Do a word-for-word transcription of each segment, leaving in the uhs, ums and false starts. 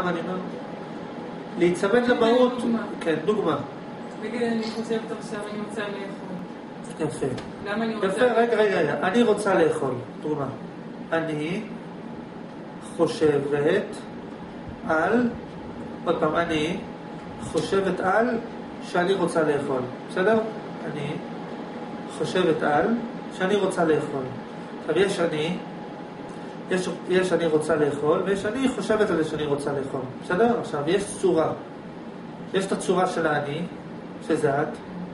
אני אומר, להיצמד למהות, כן, דוגמה. נגיד, אני חושבת עכשיו, אני רוצה לאכול. יפה. למה אני רוצה יפה, רגע, רגע, רגע, אני רוצה לאכול, דוגמה. אני חושבת על, עוד פעם, אני חושבת על שאני רוצה לאכול, בסדר? אני חושבת על שאני רוצה לאכול. עכשיו, יש אני, יש, יש אני רוצה לאכול, ויש אני חושבת על זה שאני רוצה לאכול, בסדר? עכשיו, יש צורה. יש את הצורה של האני, שזה את.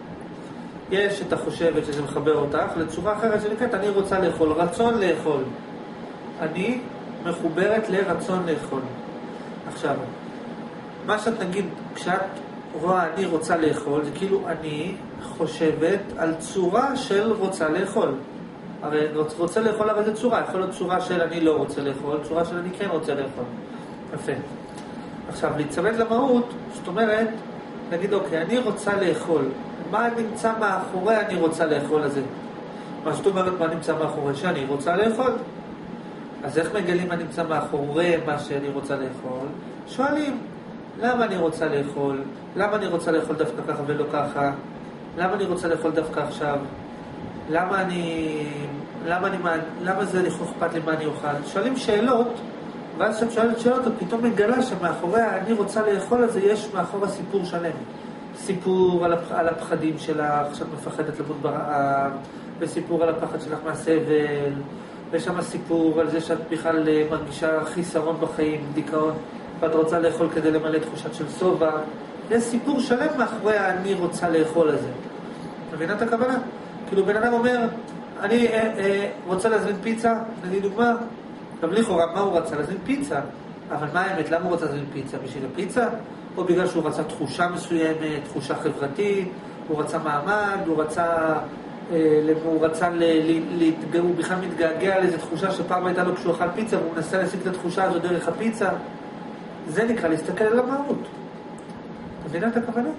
יש את החושבת שזה מחבר אותך, לצורה אחרת שנקראת, אני רוצה לאכול, רצון לאכול. אני מחוברת לרצון לאכול. עכשיו, מה שאת נגיד, כשאת רואה אני רוצה לאכול, זה כאילו אני חושבת על צורה של רוצה לאכול. הרי רוצה לאכול הרי זה צורה, יכול להיות צורה של אני לא רוצה לאכול, צורה של אני כן רוצה לאכול. יפה. עכשיו, להצמד למהות, זאת אומרת, נגיד, אוקיי, אני רוצה לאכול. מה נמצא מאחורי אני רוצה לאכול הזה? מה זאת אומרת, מה נמצא מאחורי שאני רוצה לאכול? אז איך מגלים מה נמצא מאחורי מה שאני רוצה לאכול? שואלים, למה אני רוצה לאכול? למה אני רוצה לאכול דווקא ככה ולא ככה? למה אני רוצה לאכול דווקא עכשיו? למה אני... למה אני... למה זה לא אכפת לי מה אני אוכל? שואלים שאלות, ואז כשאת שואלת שאלות, את פתאום מגלה שמאחורי אני רוצה לאכול הזה, יש מאחור הסיפור שלם. סיפור על, הפח... על הפחדים שלך, שאת מפחדת למות ברעב, וסיפור על הפחד שלך מהסבל, ויש שם סיפור על זה שאת בכלל מרגישה חיסרון בחיים, דיכאון, ואת רוצה לאכול כדי למלא תחושת של סובה. יש סיפור שלם מאחורי אני רוצה לאכול הזה. מבינה את הכוונה? כאילו בן אדם אומר, אני אה, אה, רוצה להזמין פיצה, נגיד דוגמה, גם לכאורה, מה הוא רצה? להזמין פיצה. אבל מה האמת? למה הוא רוצה להזמין פיצה? בשביל הפיצה? או בגלל שהוא רצה תחושה מסוימת, תחושה חברתית, הוא רצה מעמד, הוא רצה, אה, הוא רצה, ל, ל, ל, הוא בכלל מתגעגע על איזו תחושה שפעם הייתה לו כשהוא אכל פיצה, והוא מנסה להשיג את התחושה הזו דרך הפיצה. זה נקרא להסתכל על המהות. אתה מבינה את הכוונה?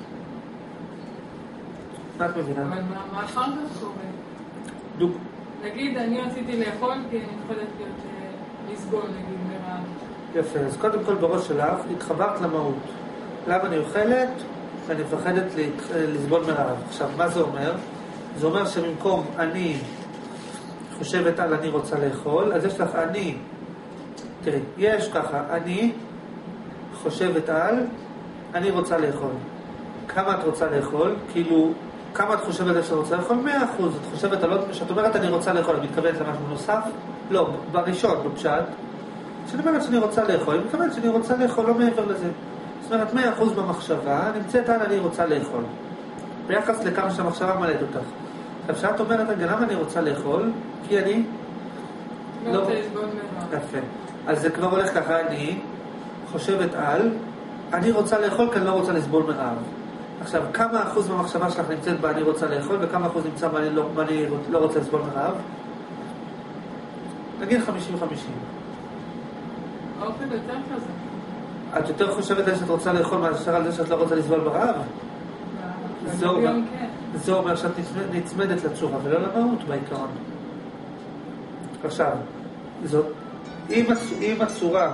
מה את מבינה? אבל מה אחר כך קורה? דוג. נגיד, אני רציתי לאכול כי אני יכולת לסבול, נגיד, מרעב. יפה, אז קודם כל בראש שלך, התחברת למהות. למה אני אוכלת? אני מפחדת לסבול מרעב. עכשיו, מה זה אומר? זה אומר שבמקום אני חושבת על אני רוצה לאכול, אז יש לך אני, תראי, יש ככה, אני חושבת על אני רוצה לאכול. כמה את רוצה לאכול? כאילו, כמה את חושבת על שאת רוצה לאכול? מאה אחוז. את חושבת על עוד, שאת אומרת אני רוצה לאכול, את מתכוונת למשהו נוסף? לא, בראשון, בפשט. כשאני אומרת שאני רוצה לאכול, אני מתכוונת שאני רוצה לאכול, לא מעבר לזה. זאת אומרת, מאה אחוז במחשבה נמצאת על אני רוצה לאכול. ביחס לכמה שהמחשבה מלאת אותך. עכשיו, כשאת אומרת, למה אני רוצה לאכול? כי אני לא רוצה לסבול מרעב. יפה. אז זה כבר הולך ככה, אני חושבת על אני רוצה לאכול כי אני לא רוצה לסבול מרעב. עכשיו, כמה אחוז במחשבה שלך נמצאת בה אני רוצה לאכול, וכמה אחוז נמצא בה אני לא, אני לא רוצה לסבול מרעב? נגיד חמישים חמישים. האופן יותר כזה. את יותר חושבת על שאת רוצה לאכול מאשר על זה שאת לא רוצה לסבול ברעב? זה אומר, זה אומר שאת נצמדת לצורה ולא למהות בעיקרון. עכשיו, זאת, אם, אם הצורה,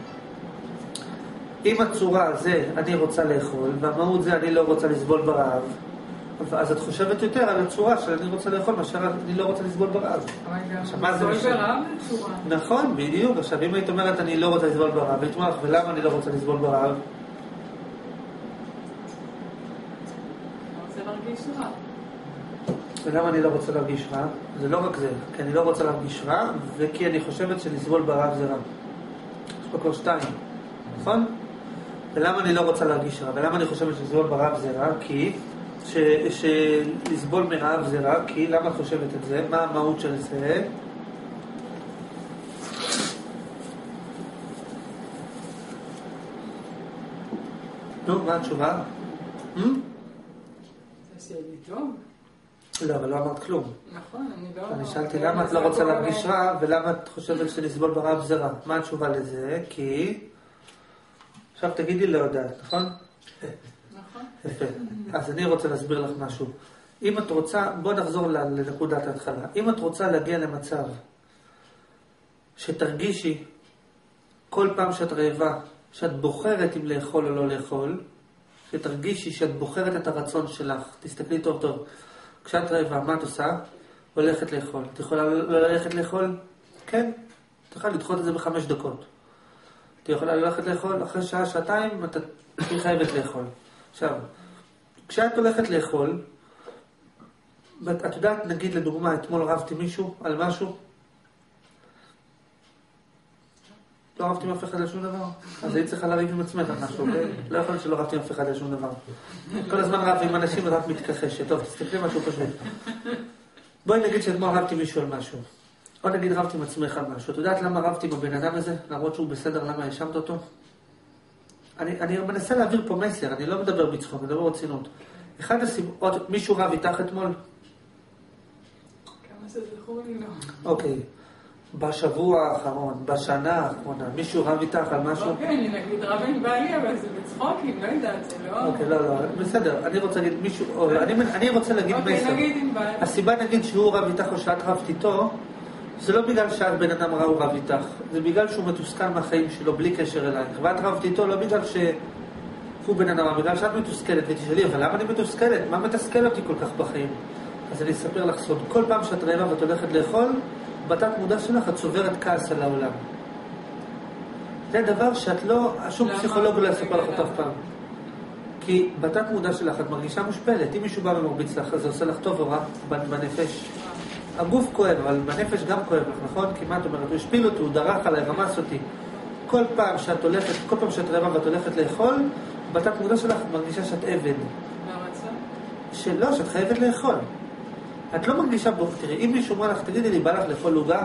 אם הצורה זה אני רוצה לאכול, והמהות זה אני לא רוצה לסבול ברעב, אז את חושבת יותר על הצורה של אני רוצה לאכול מאשר אני לא רוצה לסבול ברעב. עכשיו, מה זה לסבול ברעב זה צורה. נכון, בדיוק. עכשיו, אם היית אומרת אני לא רוצה לסבול ברעב, היית אומרת, ולמה אני לא רוצה לסבול ברעב? אני רוצה להרגיש רע. ולמה אני לא רוצה להרגיש רע? זה לא רק זה, כי אני לא רוצה להרגיש רע, וכי אני חושבת שלסבול ברעב זה רע. יש פה כבר שתיים, נכון? ולמה אני לא רוצה להרגיש רע? ולמה אני חושבת שלסבול ברעב זה רע? כי ש, שלסבול מרעב זה רע, כי למה את חושבת את זה? מה המהות של זה? נו, מה התשובה? זה שאלי טוב? לא, אבל לא אמרת כלום. נכון, אני לא... אני שאלתי למה את לא רוצה להרגיש רע, ולמה את חושבת שלסבול ברעב זה רע? מה התשובה לזה? כי... עכשיו תגידי לא יודעת, נכון? נכון. יפה. אז אני רוצה להסביר לך משהו. אם את רוצה, בוא נחזור לנקודת ההתחלה. אם את רוצה להגיע למצב שתרגישי כל פעם שאת רעבה, שאת בוחרת אם לאכול או לא לאכול, שתרגישי שאת בוחרת את הרצון שלך, תסתכלי טוב טוב. כשאת רעבה, מה את עושה? הולכת לאכול. את יכולה לא ללכת לאכול? כן. את יכולה לדחות את זה בחמש דקות. את יכולה ללכת לאכול, אחרי שעה, שעתיים, את חייבת לאכול. עכשיו, כשאת הולכת לאכול, את יודעת, נגיד לדוגמה, אתמול רבתי מישהו על משהו, לא רבתי עם אף אחד על שום דבר, אז היית צריכה לריב עם עצמך על משהו, אוקיי? לא יכול להיות שלא רבתי עם אף אחד על שום דבר. כל הזמן רב עם אנשים ורק מתכחשת. טוב, תסתכלי משהו פשוט. בואי נגיד שאתמול רבתי מישהו על משהו. או נגיד רבתי עם עצמך על משהו. את יודעת למה רבתי עם הבן אדם הזה? למרות שהוא בסדר, למה האשמת אותו? אני, אני מנסה להעביר פה מסר, אני לא מדבר בצחוק, אני מדבר ברצינות. אחד הסיבות, מישהו רב איתך אתמול? כמה זה זכור לי לא. אוקיי. בשבוע האחרון, בשנה האחרונה, מישהו רב איתך על משהו? אוקיי, אני נגיד רב עם בעלי, אבל זה בצחוקים, לא יודעת, זה לא... אוקיי, לא, לא, בסדר, אני רוצה להגיד מישהו, אני, אני רוצה להגיד מסר. אוקיי, נגיד עם בעלי. הסיבה נגיד שהוא רב איתך או שאת רבת איתו, זה לא בגלל שאת בן אדם רע הוא רב איתך, זה בגלל שהוא מתוסכל מהחיים שלו בלי קשר אלייך. ואת רבת איתו לא בגלל שהוא בן אדם רע, בגלל שאת מתוסכלת, ותשאלי, אבל למה אני מתוסכלת? מה מתסכל אותי כל כך בחיים? אז אני אספר לך סוד, כל פעם שאת רעבה ואת הולכת לאכול, בתת מודע שלך את צוברת כעס על העולם. זה דבר שאת לא, שום פסיכולוג לא יספר לך אף פעם. כי בתת מודע שלך את מרגישה מושפלת. אם מישהו בא ומרביץ לך, אז זה עושה לך טוב או רע בנפש. הגוף כואב, אבל בנפש גם כואב לך, נכון? כי מה את אומרת? הוא השפיל אותי, הוא דרך עליי, רמס אותי. כל פעם שאת הולכת, כל פעם שאת רעבה ואת הולכת לאכול, בתת מודע שלך את מרגישה שאת עבד. מהרצון? שלא, שאת חייבת לאכול. את לא מרגישה בו, תראי, אם מישהו אומר לך, תגידי לי, בא לך לאכול עוגה?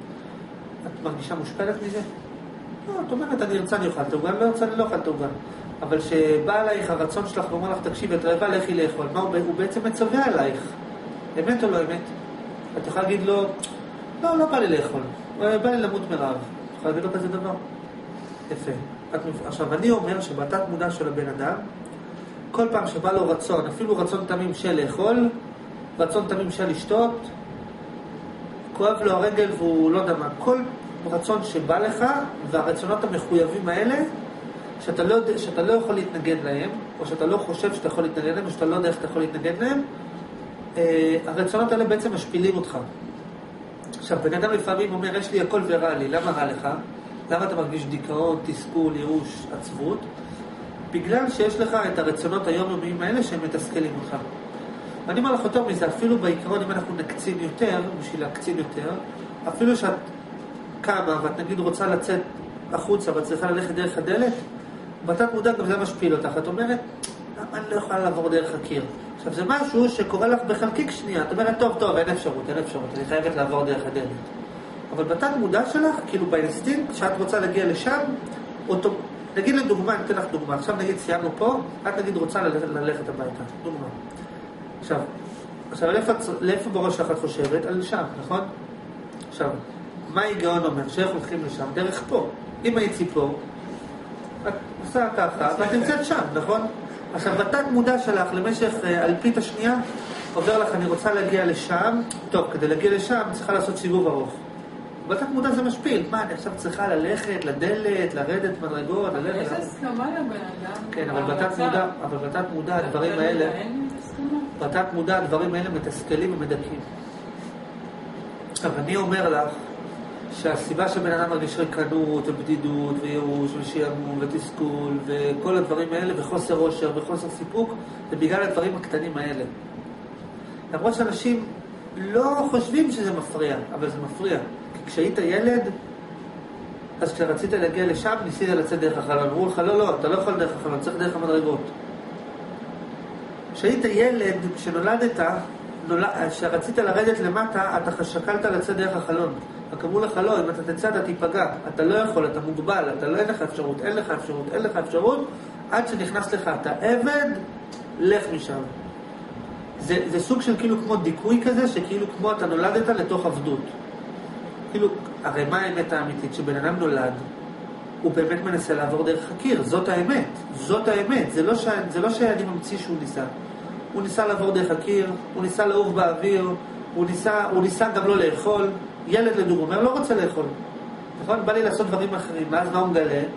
את מרגישה מושפלת מזה? לא, את אומרת, אני ארצה, אני אוכל את העוגה, אני לא ארצה, אני לא אוכל את העוגה. אבל שבא עלייך הרצון שלך ואומר לך, תקשיב, את רעבה, לכי לאכול. מה הוא, הוא בעצם מצווה עלייך? אמת או לא אמת? את יכולה להגיד לו, לא, לא בא לי לאכול, בא לי למות מרעב. את יכולה להגיד לו כזה דבר? יפה. את, עכשיו, אני אומר שבתת מודע של הבן אדם, כל פעם שבא לו רצון, אפילו רצון תמים של לאכול, רצון תמים של לשתות, כואב לו הרגל והוא לא יודע מה, כל רצון שבא לך, והרצונות המחויבים האלה, שאתה לא, שאתה לא יכול להתנגד להם, או שאתה לא חושב שאתה יכול להתנגד להם, או שאתה לא יודע איך אתה יכול להתנגד להם, אה, הרצונות האלה בעצם משפילים אותך. עכשיו, בן אדם לפעמים אומר, יש לי הכל ורע לי, למה רע לך? למה אתה מרגיש דיכאון, תסכול, ייאוש, עצבות? בגלל שיש לך את הרצונות היומיומיים האלה שהם מתסכלים אותך. אני אומר לך יותר מזה, אפילו בעיקרון אם אנחנו נקצין יותר, בשביל להקצין יותר, אפילו שאת קמה ואת נגיד רוצה לצאת החוצה ואת צריכה ללכת דרך הדלת, בתת מודע גם זה משפיל אותך. את אומרת, למה אני לא יכולה לעבור דרך הקיר? עכשיו זה משהו שקורה לך בחלקיק שנייה, את אומרת, טוב, טוב, אין אפשרות, אין אפשרות, אני חייבת לעבור דרך הדלת. אבל בתת מודע שלך, כאילו באינסטינקט, שאת רוצה להגיע לשם, אותו, נגיד לדוגמה, אני אתן לך דוגמה, עכשיו נגיד סיימנו פה, את נגיד רוצה ללכת, ללכת הביתה, דוגמה. עכשיו, עכשיו לאיפה, לאיפה בראש שלך את חושבת? על שם, נכון? עכשיו, מה ההיגיון אומר? שאיך הולכים לשם? דרך פה. אם היית ציפור, את עושה ככה, ואת נמצאת שם, נכון? עכשיו, בתת מודע שלך למשך אלפית השנייה, עובר לך, אני רוצה להגיע לשם, טוב, כדי להגיע לשם, צריכה לעשות סיבוב ארוך. בתת מודע זה משפיל. מה, אני עכשיו צריכה ללכת, לדלת, לרדת מדרגות, ללכת... יש הסכמה לבן אדם. כן, אבל בתת מודע, אבל בתת מודע, הדברים האלה... בתת מודע, הדברים האלה מתסכלים ומדכאים. עכשיו, אני אומר לך שהסיבה שבן אדם מרגיש ריקנות ובדידות וייאוש ושיעמום ותסכול וכל הדברים האלה וחוסר אושר וחוסר סיפוק, זה בגלל הדברים הקטנים האלה. למרות שאנשים לא חושבים שזה מפריע, אבל זה מפריע. כי כשהיית ילד, אז כשרצית להגיע לשם, ניסית לצאת דרך החלון. אמרו לך, לא, לא, אתה לא יכול דרך החלון, צריך דרך המדרגות. כשהיית ילד, כשנולדת, כשרצית לרדת למטה, אתה שקלת לצאת דרך החלון. רק אמרו לך לא, אם אתה תצא אתה תיפגע, אתה לא יכול, אתה מוגבל, אתה לא, אין לך אפשרות, אין לך אפשרות, אין לך אפשרות, עד שנכנס לך, אתה עבד, לך משם. זה, זה סוג של כאילו כמו דיכוי כזה, שכאילו כמו אתה נולדת לתוך עבדות. כאילו, הרי מה האמת האמיתית? שבן אדם נולד, הוא באמת מנסה לעבור דרך הקיר, זאת האמת, זאת האמת, זה לא, ש... זה לא שאני ממציא שהוא ניסה. הוא ניסה לעבור דרך הקיר, הוא ניסה לעוף באוויר, הוא ניסה, הוא ניסה גם לא לאכול. ילד לדוגמה אומר, לא רוצה לאכול. נכון? בא לי לעשות דברים אחרים, ואז מה הוא מגלה?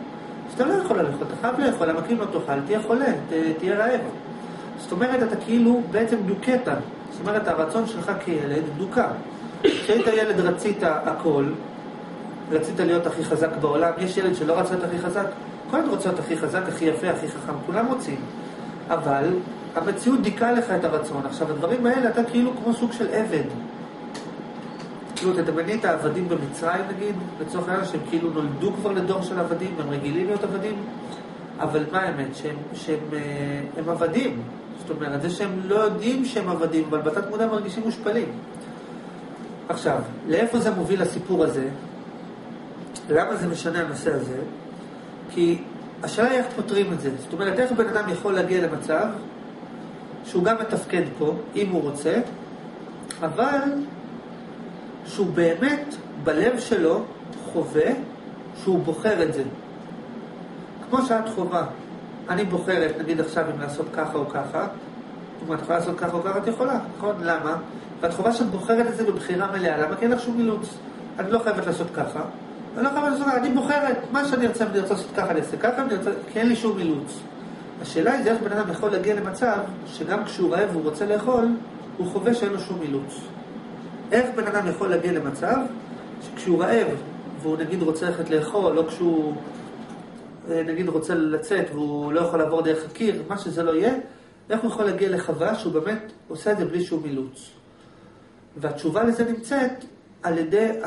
אז אתה לא יכול לאכול, אתה חייב לאכול, למה כי אם לא תאכל, תהיה חולה, ת, תהיה רעב. זאת אומרת, אתה כאילו בעצם דוקת. זאת אומרת, הרצון שלך כילד דוקה. כשהיית ילד רצית הכל, רצית להיות הכי חזק בעולם. יש ילד שלא רצה להיות הכי חזק, כל אחד רוצה להיות הכי חזק, הכי יפה, הכי חכם, כולם רוצים. אבל המציאות דיקה לך את הרצון. עכשיו, הדברים האלה, אתה כאילו כמו סוג של עבד. כאילו, תדמייני את העבדים במצרים, נגיד, לצורך העניין, שהם כאילו נולדו כבר לדור של עבדים, הם רגילים להיות עבדים, אבל מה האמת? שהם, שהם הם עבדים. זאת אומרת, זה שהם לא יודעים שהם עבדים, אבל בתת מודע מרגישים מושפלים. עכשיו, לאיפה זה מוביל לסיפור הזה? למה זה משנה הנושא הזה? כי השאלה היא איך פותרים את זה. זאת אומרת, איך בן אדם יכול להגיע למצב שהוא גם מתפקד פה, אם הוא רוצה, אבל שהוא באמת בלב שלו חווה שהוא בוחר את זה. כמו שאת חובה. אני בוחרת, נגיד עכשיו, אם לעשות ככה או ככה, אם את יכולה לעשות ככה או ככה, את יכולה, נכון? למה? ואת חובה שאת בוחרת את זה בבחירה מלאה. למה? כי אין לך שום אילוץ. אני לא חייבת לעשות ככה. אני לא חייבת לעשות ככה. אני בוחרת. מה שאני ארצה, אני ארצה לעשות ככה, אני אעשה ככה, אני ארצה, כי אין לי שום אילוץ. השאלה היא, זה איך בן אדם יכול להגיע למצב שגם כשהוא רעב והוא רוצה לאכול, הוא חווה שאין לו שום אילוץ. איך בן אדם יכול להגיע למצב שכשהוא רעב והוא נגיד רוצה ללכת לאכול, או כשהוא נגיד רוצה לצאת והוא לא יכול לעבור דרך הקיר, מה שזה לא יהיה, איך הוא יכול להגיע לחווה שהוא באמת עושה את זה בלי שום אילוץ. והתשובה לזה נמצאת על ידי ה...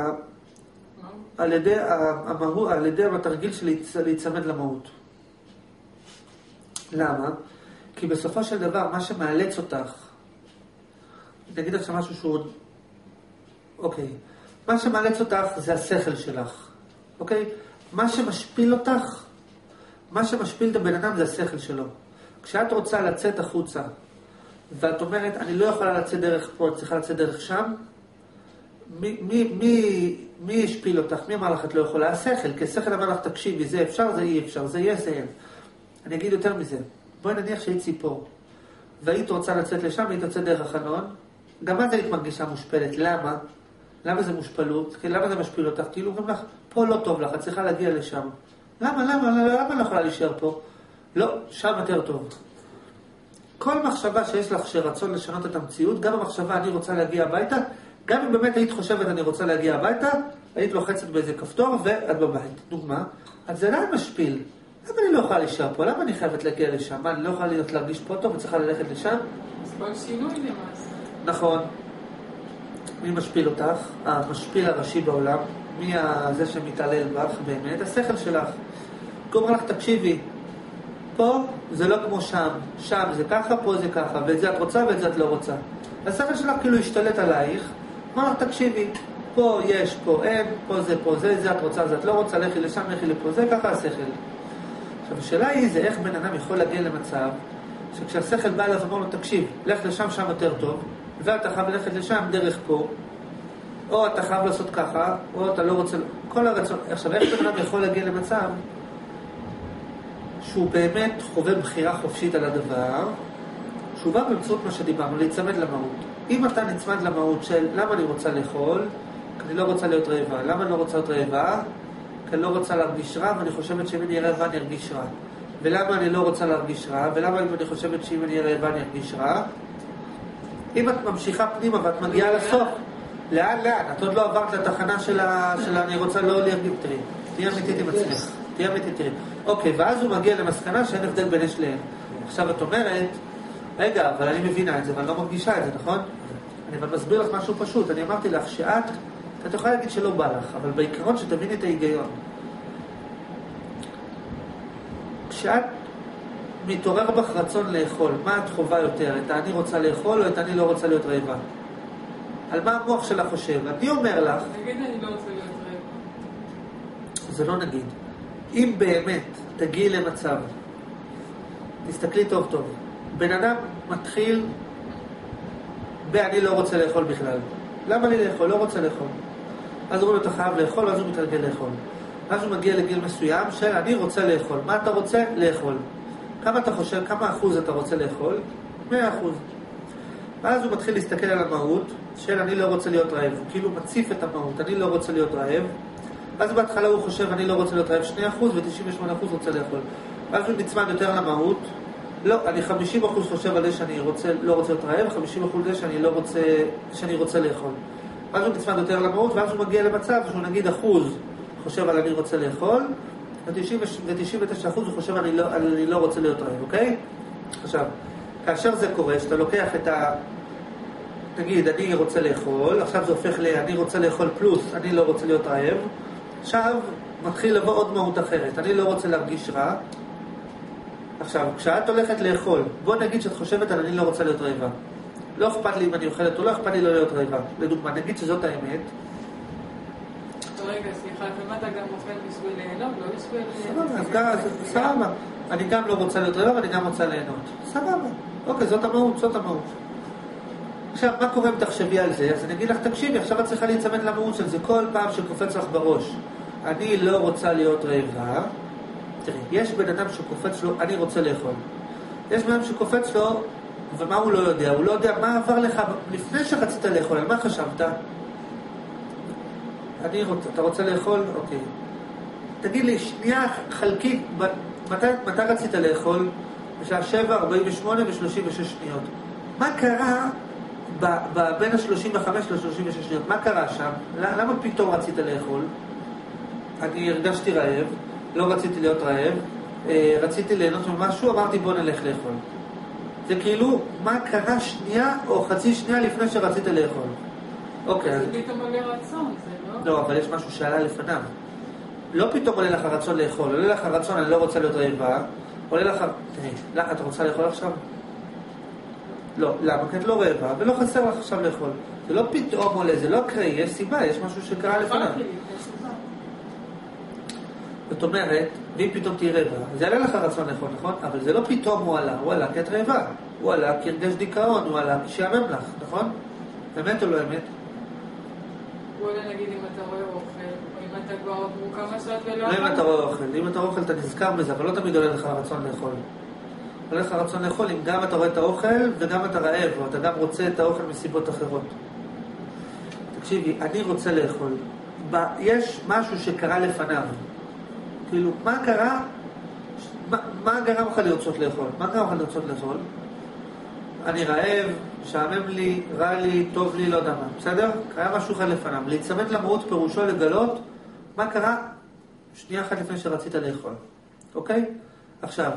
על ידי המהות, על ידי התרגיל של להיצמד למהות. למה? כי בסופו של דבר, מה שמאלץ אותך, נגיד עכשיו משהו שהוא... אוקיי. מה שמאלץ אותך זה השכל שלך. אוקיי? מה שמשפיל אותך, מה שמשפיל את הבן אדם זה השכל שלו. כשאת רוצה לצאת החוצה, ואת אומרת, אני לא יכולה לצאת דרך פה, את צריכה לצאת דרך שם, מי, מי, מי, מי ישפיל אותך? מי אמר לך את לא יכולה? השכל. כי השכל אמר לך, תקשיבי, זה אפשר, זה אי אפשר, זה יהיה, זה יהיה. אני אגיד יותר מזה. בואי נניח שהיית ציפור, והיית רוצה לצאת לשם, והיית לצאת דרך החלון, גם את היית מרגישה מושפלת. למה? למה זה מושפלות? למה זה משפיל אותך? כאילו גם לך, פה לא טוב לך, את צריכה להגיע לשם. למה, למה, למה, למה לא יכולה להישאר פה? לא, שם יותר טוב. כל מחשבה שיש לך שרצון לשנות את המציאות, גם המחשבה אני רוצה להגיע הביתה, גם אם באמת היית חושבת אני רוצה להגיע הביתה, היית לוחצת באיזה כפתור ואת בבית. דוגמה, אז זה לא משפיל. למה אני לא יכולה להישאר פה? למה אני חייבת להגיע לשם? מה, אני לא יכולה להיות להרגיש פה טוב וצריכה ללכת לשם? אז כל שינוי למעשה. נכון. מי משפיל אותך? המשפיל הראשי בעולם. מי זה שמתעלל בך באמת? השכל שלך. אומר לך, תקשיבי, פה זה לא כמו שם. שם זה ככה, פה זה ככה. ואת זה את רוצה ואת זה את לא רוצה. השכל שלך כאילו השתלט עלייך. אומר לך, תקשיבי, פה יש, פה אין, פה זה, פה זה, זה את רוצה, זה את לא רוצה, לכי לשם, לכי לפה, זה ככה השכל. עכשיו, השאלה היא זה איך בן אדם יכול להגיע למצב שכשהשכל בא אליו ואומר לו, תקשיב, לך לשם, שם יותר טוב, ואתה חייב ללכת לשם דרך פה, או אתה חייב לעשות ככה, או אתה לא רוצה... כל הרצון... עכשיו, איך בן אדם יכול להגיע למצב שהוא באמת חווה בחירה חופשית על הדבר, שהוא בא באמצעות מה שדיברנו, להצמד למהות. אם אתה נצמד למהות של למה אני רוצה לאכול, כי אני לא רוצה להיות רעבה. למה אני לא רוצה להיות רעבה? כי אני לא רוצה להרגיש רע, ואני חושבת שאם אני רעבה אני ארגיש רע. ולמה אני לא רוצה להרגיש רע? ולמה אני חושבת שאם אני רעבה אני ארגיש רע? אם את ממשיכה פנימה ואת מגיעה לסוף, לאן, לאן? את עוד לא עברת לתחנה של ה... של אני רוצה לא להרגיש, תראי, תהיה אמיתית עם עצמך, תהיה אמיתית, תראי. אוקיי, ואז הוא מגיע למסקנה שאין הבדל בין יש להם. עכשיו את אומרת, רגע, אבל אני מבינה את זה, ואני לא מרגישה את זה, נכון? אני אבל מסביר לך משהו פשוט, אני אמרתי לך שאת, את יכולה להגיד שלא בא לך, אבל בעיקרון שתביני את ההיגיון. כשאת מתעורר בך רצון לאכול, מה את חובה יותר? את אני רוצה לאכול או את אני לא רוצה להיות רעבה? על מה המוח שלה חושב? אני אומר לך... נגיד אני לא רוצה להיות רעבה. זה לא נגיד. אם באמת תגיעי למצב, תסתכלי טוב טוב, בן אדם מתחיל ואני לא רוצה לאכול בכלל. למה לי לאכול? לא רוצה לאכול. אז הוא אומר, אתה חייב לאכול, אז הוא מתרגל לאכול. אז הוא מגיע לגיל מסוים של אני רוצה לאכול. מה אתה רוצה? לאכול. כמה אתה חושב, כמה אחוז אתה רוצה לאכול? מאה אחוז. ואז הוא מתחיל להסתכל על המהות של אני לא רוצה להיות רעב. הוא כאילו מציף את המהות, אני לא רוצה להיות רעב. אז בהתחלה הוא חושב, אני לא רוצה להיות רעב שני אחוז ו-תשעים ושמונה אחוז רוצה לאכול. אז הוא נצמד יותר למהות. לא, אני חמישים אחוז חושב על זה שאני רוצה, לא רוצה להיות רעב, חמישים אחוז זה שאני לא רוצה, שאני רוצה לאכול. אז הוא נצמד יותר למהות, ואז הוא מגיע למצב שהוא נגיד אחוז חושב על אני רוצה לאכול, ו-תשעים ותשעה אחוז הוא חושב אני לא, אני לא רוצה להיות רעב, אוקיי? עכשיו, כאשר זה קורה, שאתה לוקח את ה... תגיד, אני רוצה לאכול, עכשיו זה הופך ל... אני רוצה לאכול פלוס, אני לא רוצה להיות רעב, עכשיו מתחיל לבוא עוד מהות אחרת, אני לא רוצה להרגיש רע. עכשיו, כשאת הולכת לאכול, בוא נגיד שאת חושבת על אני לא רוצה להיות רעבה. לא אכפת לי אם אני אוכלת או לא אכפת לי לא להיות רעבה. לדוגמה, נגיד שזאת האמת. רגע, סליחה, ומה אתה גם אוכל בשביל ליהנות, לא בשביל... סבבה, אז ככה, סבבה. אני גם לא רוצה להיות רעבה ואני גם רוצה ליהנות. סבבה. אוקיי, זאת המהות, זאת המהות. עכשיו, מה קורה אם תחשבי על זה? אז אני אגיד לך, תקשיבי, עכשיו את צריכה להצמד למהות של זה כל פעם שקופץ לך בראש. אני לא רוצה להיות רעבה. תראי, יש בן אדם שקופץ לו, אני רוצה לאכול. יש בן אדם שקופץ לו, ומה הוא לא יודע? הוא לא יודע מה עבר לך לפני שרצית לאכול, על מה חשבת? אני רוצה, אתה רוצה לאכול? אוקיי. תגיד לי, שנייה חלקית, מתי, מתי רצית לאכול? בשעה שבע, ארבעים ושמונה ושלושים ושש שניות. מה קרה ב, ב, בין ה-שלושים וחמש ל-שלושים ושש שניות? מה קרה שם? למה פתאום רצית לאכול? אני הרגשתי רעב, לא רציתי להיות רעב, רציתי ליהנות ממשהו, אמרתי בוא נלך לאכול. זה כאילו, מה קרה שנייה או חצי שנייה לפני שרצית לאכול? אוקיי. זה פתאום עולה רצון, זה לא? לא, אבל יש משהו שעלה לפניו. לא פתאום עולה לך רצון לאכול, עולה לך רצון, אני לא רוצה להיות רעבה, עולה לך... תראי, לא, את רוצה לאכול עכשיו? לא, למה? כי את לא רעבה, ולא חסר לך עכשיו לאכול. זה לא פתאום עולה, זה לא קראי, יש סיבה, יש משהו שקרה לפניו. זאת אומרת, ואם פתאום תהיה רעבה, זה עלה לך רצון לאכול, נכון? אבל זה לא פתאום הוא עלה, הוא עלה כי את רעבה. הוא עלה כי הרגש דיכאון, הוא עלה כי שיאמם לך, נכון? אמת או לא אמת? הוא עולה נגיד אם אתה רואה אוכל, או אם אתה כבר עברו כמה שעות ולא... לא אם אתה רואה אוכל, אם אתה רואה אוכל אתה נזכר בזה, אבל לא תמיד עולה לך רצון לאכול. עולה לך רצון לאכול אם גם אתה רואה את האוכל וגם אתה רעב, או אתה גם רוצה את האוכל מסיבות אחרות. תקשיבי, אני רוצה לאכול. יש משהו שקרה לפניו. כאילו, מה קרה? מה, מה גרם לך לרצות לאכול? מה גרם לך לרצות לאכול? אני רעב, שעמם לי, רע לי, טוב לי, לא יודע מה. בסדר? קרה משהו אחד לפניו. להצמד למהות פירושו לגלות מה קרה שנייה אחת לפני שרצית לאכול. אוקיי? עכשיו,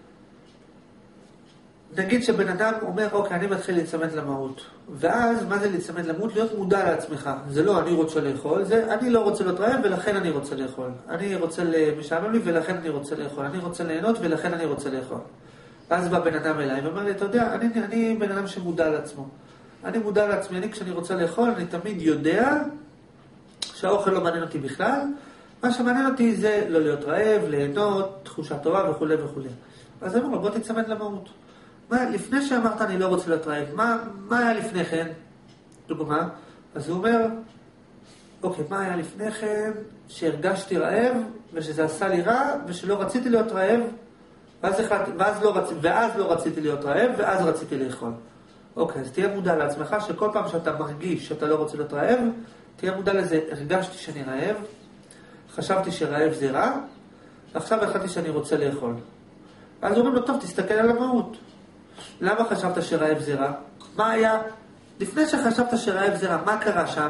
נגיד שבן אדם אומר, אוקיי, אני מתחיל להצמד למהות. ואז, מה זה להצמד למהות? להיות מודע לעצמך. זה לא אני רוצה לאכול, זה אני לא רוצה להיות רעב ולכן אני רוצה לאכול. אני רוצה משעמם לי ולכן אני רוצה לאכול. אני רוצה ליהנות ולכן אני רוצה לאכול. ואז בא בן אדם אליי ואומר לי, אתה יודע, אני, אני בן אדם שמודע לעצמו. אני מודע לעצמי, אני כשאני רוצה לאכול, אני תמיד יודע שהאוכל לא מעניין אותי בכלל. מה שמעניין אותי זה לא להיות רעב, ליהנות, תחושה טובה וכו' וכו'. אז אני אומר, בוא תצמד למהות. מה, לפני שאמרת אני לא רוצה להיות רעב, מה, מה היה לפני כן? דוגמה. אז הוא אומר, אוקיי, מה היה לפני כן? שהרגשתי רעב, ושזה עשה לי רע, ושלא רציתי להיות רעב, ואז, אחד, ואז, לא, רצ... ואז לא רציתי להיות רעב, ואז רציתי לאכול. אוקיי, אז תהיה מודע לעצמך, שכל פעם שאתה מרגיש שאתה לא רוצה להיות רעב, תהיה מודע לזה, הרגשתי שאני רעב, חשבתי שרעב זה רע, ועכשיו החלטתי שאני רוצה לאכול. אז אומרים לו, טוב, תסתכל על המהות. למה חשבת שרעב זה רע? מה היה? לפני שחשבת שרעב זה רע, מה קרה שם?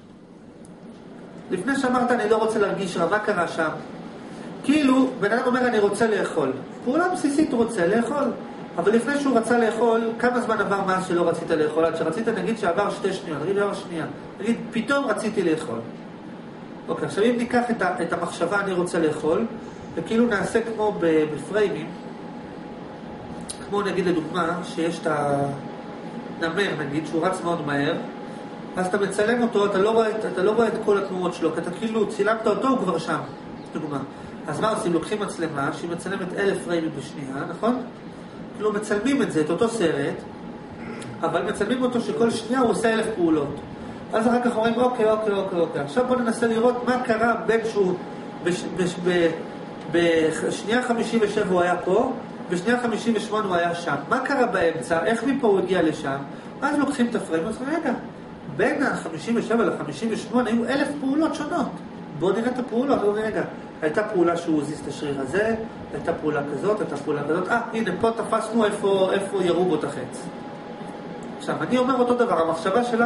לפני שאמרת אני לא רוצה להרגיש רע, מה קרה שם? כאילו, בן אדם אומר אני רוצה לאכול. פעולה בסיסית הוא רוצה לאכול. אבל לפני שהוא רצה לאכול, כמה זמן עבר מאז שלא רצית לאכול? עד שרצית, נגיד שעבר שתי שניות, נגיד עבר שנייה. נגיד, פתאום רציתי לאכול. אוקיי, עכשיו אם ניקח את, ה, את המחשבה אני רוצה לאכול, וכאילו נעשה כמו בפריימים, כמו נגיד לדוגמה, שיש את הנמר נגיד, שהוא רץ מאוד מהר, אז אתה מצלם אותו, אתה לא רואה, אתה לא רואה את כל התנועות שלו, כי אתה כאילו צילמת אותו, הוא כבר שם, דוגמה. אז מה עושים? לוקחים מצלמה שהיא מצלמת אלף פריימים בשנייה, נכון? כאילו מצלמים את זה, את אותו סרט, אבל מצלמים אותו שכל שנייה הוא עושה אלף פעולות. אז אחר כך אומרים, אוקיי, אוקיי, אוקיי, אוקיי. עכשיו בוא ננסה לראות מה קרה בין שהוא, בש, בש, ב, בשנייה חמישים ושבע הוא היה פה, בשנייה חמישים ושמונה הוא היה שם. מה קרה באמצע? איך מפה הוא הגיע לשם? אז לוקחים את הפריים, אז רגע, בין ה-חמישים ושבע ל-חמישים ושמונה היו אלף פעולות שונות. בואו נראה את הפעולות, בואו נראה רגע. הייתה פעולה שהוא הזיז את השריר הזה, הייתה פעולה כזאת, הייתה פעולה כזאת. אה, הנה, פה תפסנו איפה, איפה ירו בו את החץ. עכשיו, אני אומר אותו דבר, המחשבה שלך,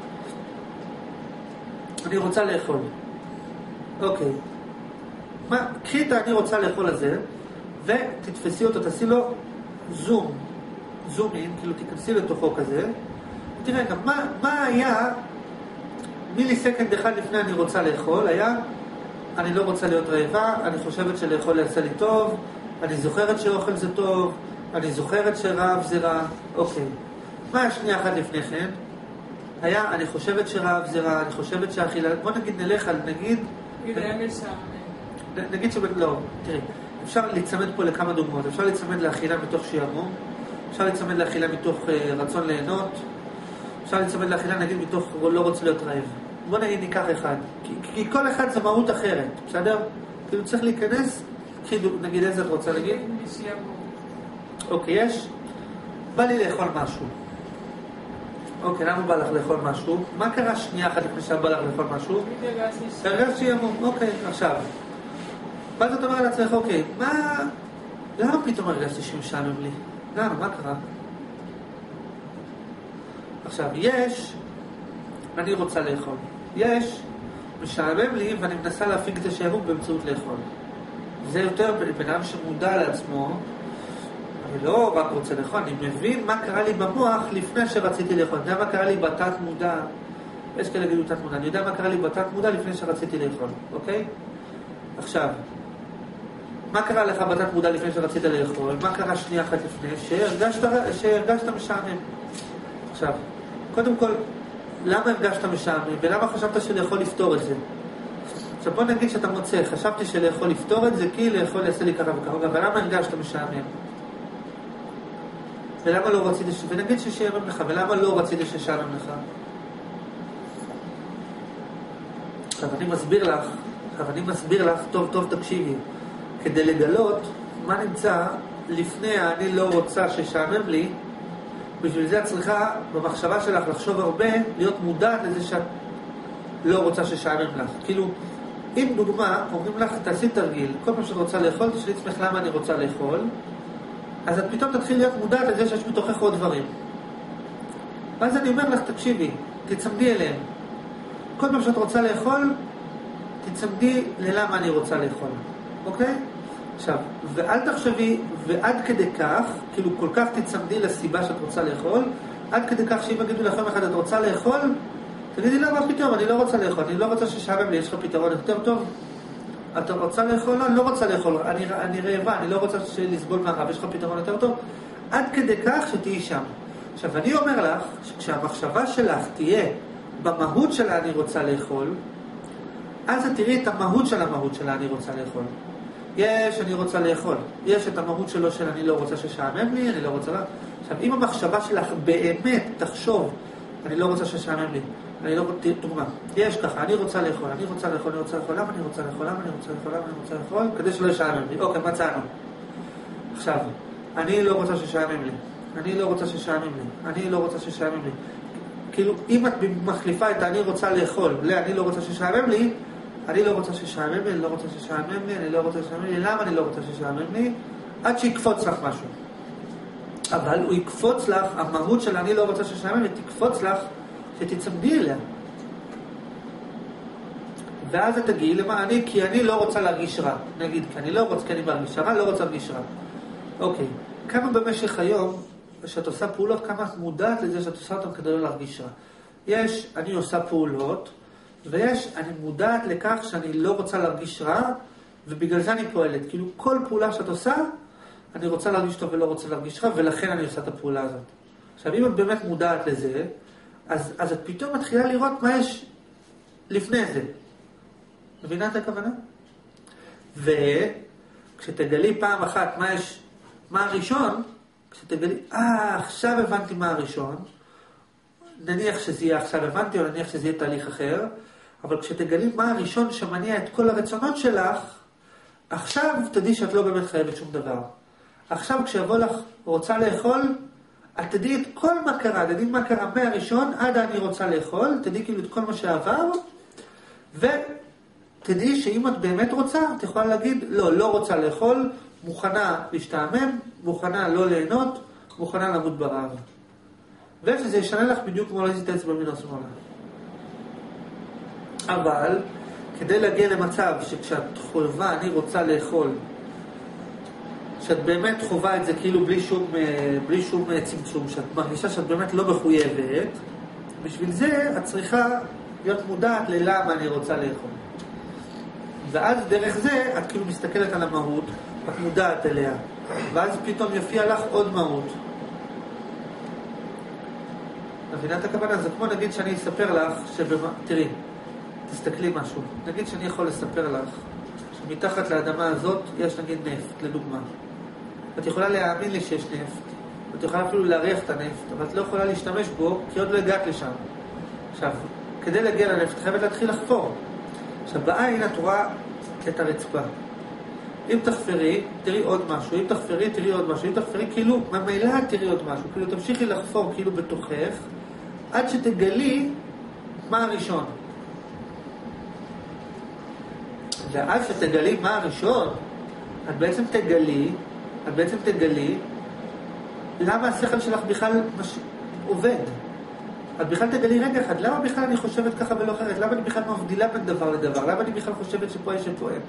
אני רוצה לאכול. אוקיי. מה, קחי את אני רוצה לאכול הזה, ותתפסי אותו, תעשי לו זום, זום אין, כאילו תיכנסי לתוכו כזה. תראה גם, מה, מה היה מילי סקנד אחד לפני אני רוצה לאכול? היה, אני לא רוצה להיות רעבה, אני חושבת שלאכול יעשה לי טוב, אני זוכרת שאוכל זה טוב, אני זוכרת שרעב זה רע. אוקיי. מה השנייה אחת לפני כן? היה, אני חושבת שרעב זה רע, אני חושבת שהאכילה... בוא נגיד נלך על, נגיד... נגיד היה משם. נגיד שבאת, לא, תראי, אפשר להצמד פה לכמה דוגמאות. אפשר להצמד לאכילה מתוך שיעמום, אפשר להצמד לאכילה מתוך uh, רצון ליהנות, אפשר להצמד לאכילה נגיד מתוך לא רוצה להיות רעב. בוא נגיד ניקח אחד, כי, כי כל אחד זה מהות אחרת, בסדר? כאילו צריך להיכנס, נגיד איזה את רוצה להגיד? משיעמום. אוקיי, יש? בא לי לאכול משהו. אוקיי, למה בא לך לאכול משהו? מה קרה שנייה אחת לפני שבא לך לאכול משהו? הרגשתי שיעמום, אוקיי, עכשיו. ואז אתה אומר לעצמך, אוקיי, מה... למה פתאום הרגשתי שמשעמם לי? למה, מה קרה? עכשיו, יש... אני רוצה לאכול. יש, משעמם לי ואני מנסה להפיג את השעמום באמצעות לאכול. זה יותר בן אדם שמודע לעצמו. אני לא רק רוצה לאכול, אני מבין מה קרה לי במוח לפני שרציתי לאכול. אני יודע מה קרה לי בתת מודע. יש כאלה גידו תת מודע. אני יודע מה קרה לי בתת מודע לפני שרציתי לאכול. אוקיי? עכשיו, מה קרה לך בתת מודע לפני שרצית לאכול? מה קרה שנייה אחת לפני? שהרגשת, שהרגשת משעמם. עכשיו, קודם כל, למה הרגשת משעמם? ולמה חשבת שלאכול לפתור את זה? עכשיו בוא נגיד שאתה מוצא, חשבתי שלאכול לפתור את זה כי לאכול יעשה לי ככה וככה, אבל למה הרגשת משעמם? ולמה לא רצית ש... ונגיד ששיעמם לך, ולמה לא רצית ששיעמם לך? עכשיו אני מסביר לך, עכשיו אני מסביר לך, טוב טוב תקשיבי, כדי לגלות מה נמצא לפני אני לא רוצה ששיעמם לי, בשביל זה את צריכה במחשבה שלך לחשוב הרבה, להיות מודעת לזה שאת לא רוצה ששיעמם לך. כאילו, אם דוגמה, אומרים לך, תעשי תרגיל, כל פעם שאת רוצה לאכול, תשאלי עצמך למה אני רוצה לאכול, אז את פתאום תתחיל להיות מודעת לזה שיש בתוכך עוד דברים. ואז אני אומר לך, תקשיבי, תצמדי אליהם. כל פעם שאת רוצה לאכול, תצמדי ללמה אני רוצה לאכול. אוקיי? עכשיו, ואל תחשבי, ועד כדי כך, כאילו כל כך תצמדי לסיבה שאת רוצה לאכול, עד כדי כך שאם יגידו לכם אחד, את רוצה לאכול? תגידי, לא, מה פתאום, אני לא רוצה לאכול, אני לא רוצה ששעמם לי, יש לך פתרון יותר טוב? אתה רוצה לאכול? לא, אני לא רוצה לאכול, אני, אני רעבה, אני לא רוצה לסבול מהרעב, יש לך פתרון יותר טוב? עד כדי כך שתהי שם. עכשיו, אני אומר לך, שכשהמחשבה שלך תהיה במהות שלה אני רוצה לאכול, אז את תראי את המהות של המהות שלה אני רוצה לאכול. יש, אני רוצה לאכול. יש את המהות שלו של אני לא רוצה ששעמם לי, אני לא רוצה... עכשיו, אם המחשבה שלך באמת תחשוב, אני לא רוצה ששעמם לי, אני לא רוצה... דוגמה, יש ככה, אני רוצה לאכול, אני רוצה לאכול, אני רוצה לאכול, למה אני רוצה לאכול, למה אני רוצה לאכול, למה אני רוצה לאכול, כדי שלא ישעמם לי. אוקיי, מצאנו. עכשיו, אני לא רוצה ששעמם לי, אני לא רוצה ששעמם לי, אני לא רוצה ששעמם לי. כאילו, אם את מחליפה את אני רוצה לאכול, לא, אני לא רוצה ששעמם לי, אני לא רוצה ששעמם לי, אני לא רוצה ששעמם לי, אני לא רוצה ששעמם לי, למה אני לא רוצה ששעמם לי? עד שיקפוץ לך משהו. אבל הוא יקפוץ לך, המהות של אני לא רוצה ששעמם לי, תקפוץ לך, שתצמדי אליה. ואז את תגיעי למה אני, כי אני לא רוצה להרגיש רע. נגיד, כי אני לא רוצה, כי אני מרגיש רע, לא רוצה להרגיש רע. אוקיי. כמה במשך היום, כשאת עושה פעולות, כמה את מודעת לזה שאת עושה אותם כדי לא להרגיש רע? יש, אני עושה פעולות, ויש, אני מודעת לכך שאני לא רוצה להרגיש רע, ובגלל זה אני פועלת. כאילו, כל פעולה שאת עושה, אני רוצה להרגיש טוב ולא רוצה להרגיש רע, ולכן אני עושה את הפעולה הזאת. עכשיו, אם את באמת מודעת לזה, אז, אז את פתאום מתחילה לראות מה יש לפני זה. מבינה את הכוונה? וכשתגלי פעם אחת מה יש, מה הראשון, כשתגלי, אה, עכשיו הבנתי מה הראשון, נניח שזה יהיה עכשיו הבנתי, או נניח שזה יהיה תהליך אחר, אבל כשתגלי מה הראשון שמניע את כל הרצונות שלך, עכשיו תדעי שאת לא באמת חייבת שום דבר. עכשיו כשיבוא לך רוצה לאכול, את תדעי את כל מה קרה, תדעי מה קרה מהראשון עד אני רוצה לאכול, תדעי כאילו את כל מה שעבר, תדעי שאם את באמת רוצה, את יכולה להגיד, לא, לא רוצה לאכול, מוכנה להשתעמם, מוכנה לא ליהנות, מוכנה למות ברעב. ושזה ישנה לך בדיוק כמו להזיז את האצבע ימינה או שמאלה. אבל, כדי להגיע למצב שכשאת חובה, אני רוצה לאכול, שאת באמת חובה את זה כאילו בלי שום, בלי שום צמצום, שאת מרגישה שאת באמת לא מחויבת, בשביל זה את צריכה להיות מודעת ללמה אני רוצה לאכול. ואז דרך זה את כאילו מסתכלת על המהות, את מודעת אליה, ואז פתאום יופיע לך עוד מהות. מבינה את הכוונה? זה כמו נגיד שאני אספר לך שבמה... תראי, תסתכלי משהו. נגיד שאני יכול לספר לך שמתחת לאדמה הזאת יש נגיד נפט, לדוגמה. את יכולה להאמין לי שיש נפט, את יכולה אפילו להריח את הנפט, אבל את לא יכולה להשתמש בו כי עוד לא הגעת לשם. עכשיו, כדי להגיע לנפט, חייבת להתחיל לחפור. עכשיו, בעין את רואה את הרצפה. אם תחפרי, תראי עוד משהו. אם תחפרי, תראי עוד משהו. אם תחפרי, כאילו, ממילא תראי עוד משהו. כאילו, תמשיכי לחפור כאילו בתוכך, עד שתגלי מה הראשון. ואז שתגלי מה הראשון, את בעצם תגלי, את בעצם תגלי, למה השכל שלך בכלל מש... עובד. את בכלל תגלי רגע אחד, למה בכלל אני חושבת ככה ולא אחרת? למה אני בכלל מבדילה בין דבר לדבר? למה אני בכלל חושבת שפה יש שפה אין?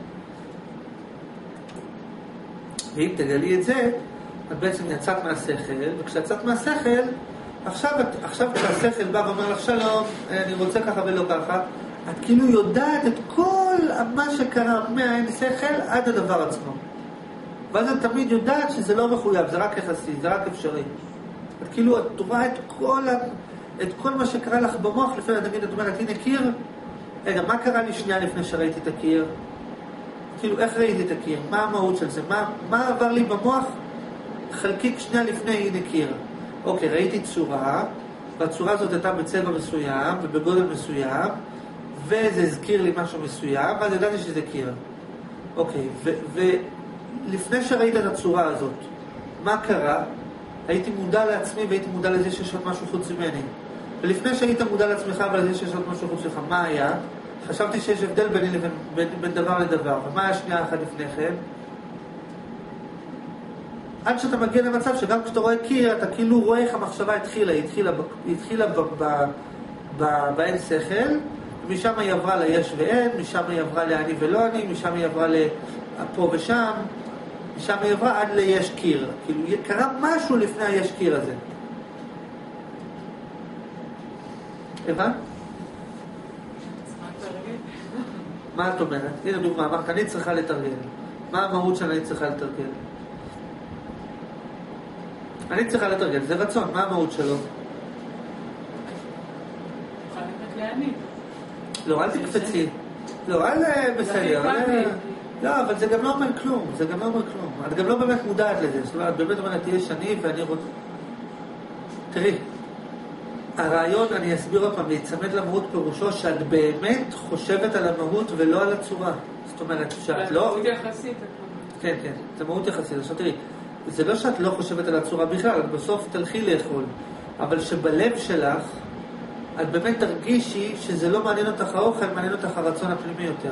ואם תגלי את זה, את בעצם יצאת מהשכל, וכשיצאת מהשכל, עכשיו, עכשיו כשהשכל בא ואומר לך שלום, אני רוצה ככה ולא ככה, את כאילו יודעת את כל מה שקרה מהאין שכל עד הדבר עצמו. ואז את תמיד יודעת שזה לא מחויב, זה רק יחסי, זה רק אפשרי. את כאילו, את רואה את כל, את כל מה שקרה לך במוח, לפני תמיד את אומרת, הנה קיר, רגע, מה קרה לי שנייה לפני שראיתי את הקיר? כאילו, איך ראיתי את הקיר? מה המהות של זה? מה, מה עבר לי במוח? חלקיק שנייה לפני, הנה קיר. אוקיי, ראיתי צורה, והצורה הזאת הייתה בצבע מסוים, ובגודל מסוים, וזה הזכיר לי משהו מסוים, ואז ידעתי שזה קיר. אוקיי, ולפני שראית את הצורה הזאת, מה קרה? הייתי מודע לעצמי והייתי מודע לזה שיש עוד משהו חוץ ממני. ולפני שהיית מודע לעצמך ולזה שיש עוד משהו חוץ ממך, מה היה? חשבתי שיש הבדל ביני לבין בין, בין דבר לדבר. ומה היה שנייה אחת לפני כן? עד שאתה מגיע למצב שגם כשאתה רואה קיר, אתה כאילו רואה איך המחשבה התחילה, היא התחילה, היא התחילה ב, ב, ב, באין שכל, משם היא עברה ליש ואין, משם היא עברה לאני ולא אני, משם היא עברה לפה ושם, משם היא עברה עד ליש קיר. כאילו, קרה משהו לפני היש קיר הזה. הבנת? מה את אומרת? הנה דוגמה, אמרת, אני צריכה לתרגל. מה המהות שאני צריכה לתרגל? אני צריכה לתרגל, זה רצון, מה המהות שלו? לא, אל תקפצי. לא, אל בסדר. לא, אבל זה גם לא אומר כלום, זה גם לא אומר כלום. את גם לא באמת מודעת לזה. זאת אומרת, באמת אומרת, יש אני ואני רוצה... תראי, הרעיון, אני אסביר עוד פעם, להצמד למהות פירושו שאת באמת חושבת על המהות ולא על הצורה. זאת אומרת, שאת לא... מהות יחסית. כן, כן, זה מהות יחסית. עכשיו תראי, זה לא שאת לא חושבת על הצורה בכלל, את בסוף תלכי לאכול. אבל שבלב שלך, את באמת תרגישי שזה לא מעניין אותך האוכל, מעניין אותך הרצון הפנימי יותר.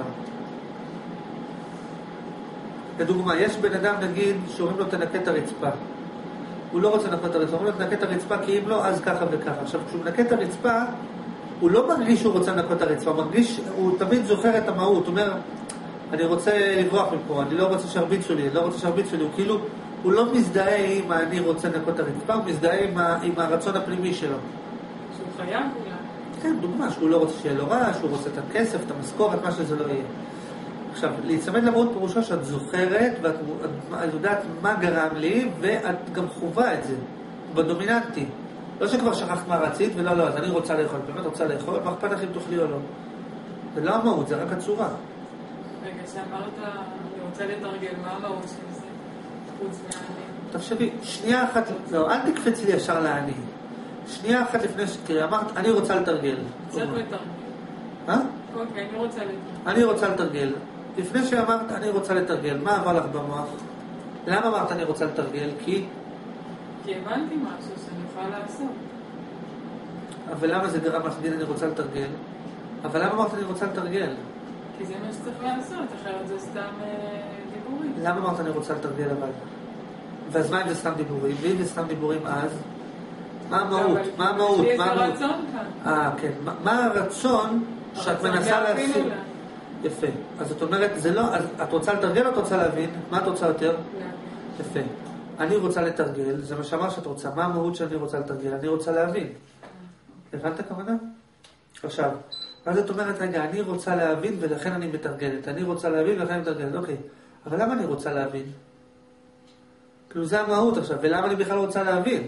לדוגמה, יש בן אדם נגיד שאומרים לו תנקה את הרצפה. הוא לא רוצה לנקות את הרצפה, הוא אומר לו תנקה את הרצפה כי אם לא אז ככה וככה. עכשיו כשהוא מנקה את הרצפה, הוא לא מרגיש שהוא רוצה לנקות את הרצפה, הוא מרגיש, הוא תמיד זוכר את המהות, הוא אומר אני רוצה לברוח מפה, אני לא רוצה שהרביצו לי, אני לא רוצה שהרביצו לי, הוא כאילו, הוא לא מזדהה עם אני רוצה לנקות את הרצפה, הוא מזדהה עם, ה, עם הרצון הפנימי שלו. שהוא חייב אולי. כן, דוגמה, שהוא לא רוצה שיהיה לו רע, שהוא רוצה את הכסף, את המשכורת, מה שזה לא יהיה. עכשיו, להצמד למהות פירושו שאת זוכרת ואת את יודעת מה גרם לי ואת גם חובה את זה בדומיננטי. לא שכבר שכחת מה רצית ולא, לא, אז אני רוצה לאכול, באמת רוצה לאכול, מה אכפת לך אם תאכלי או לא? זה לא המהות, זה רק הצורה. רגע, שאמרת, אני רוצה לתרגל, מה המהות של זה? חוץ מהעני. תחשבי, שנייה אחת, לא, אל תקפצי לי ישר לעני. שנייה אחת לפני שתראי, אמרת, אני רוצה לתרגל. צריך לתרגל. מה? אוקיי, אני רוצה לתרגל. אני רוצה לתרגל. לפני שאמרת, אני רוצה לתרגל, מה עבר לך במוח? למה אמרת אני רוצה לתרגל? כי? כי הבנתי משהו שאני יכולה לעשות. אבל למה זה גרם לך להגיד אני רוצה לתרגל? אבל למה אמרת אני רוצה לתרגל? כי זה מה שצריך לעשות, אחרת זה סתם דיבורים. למה אמרת אני רוצה לתרגל אבל? ואז מה אם זה סתם דיבורים? ואם זה סתם דיבורים אז? מה המהות? מה המהות? יש לי איזה רצון כאן. אה, כן. מה הרצון שאת מנסה להבין? יפה. אז את אומרת, זה לא, את רוצה לתרגל או את רוצה להבין? מה את רוצה יותר? יפה. אני רוצה לתרגל, זה מה שאמר שאת רוצה. מה המהות שאני רוצה לתרגל? אני רוצה להבין. הבנת הכוונה? עכשיו, אז את אומרת, רגע, אני רוצה להבין ולכן אני מתרגלת. אני רוצה להבין ולכן אני מתרגלת. אוקיי, אבל למה אני רוצה להבין? כאילו זה המהות עכשיו, ולמה אני בכלל רוצה להבין?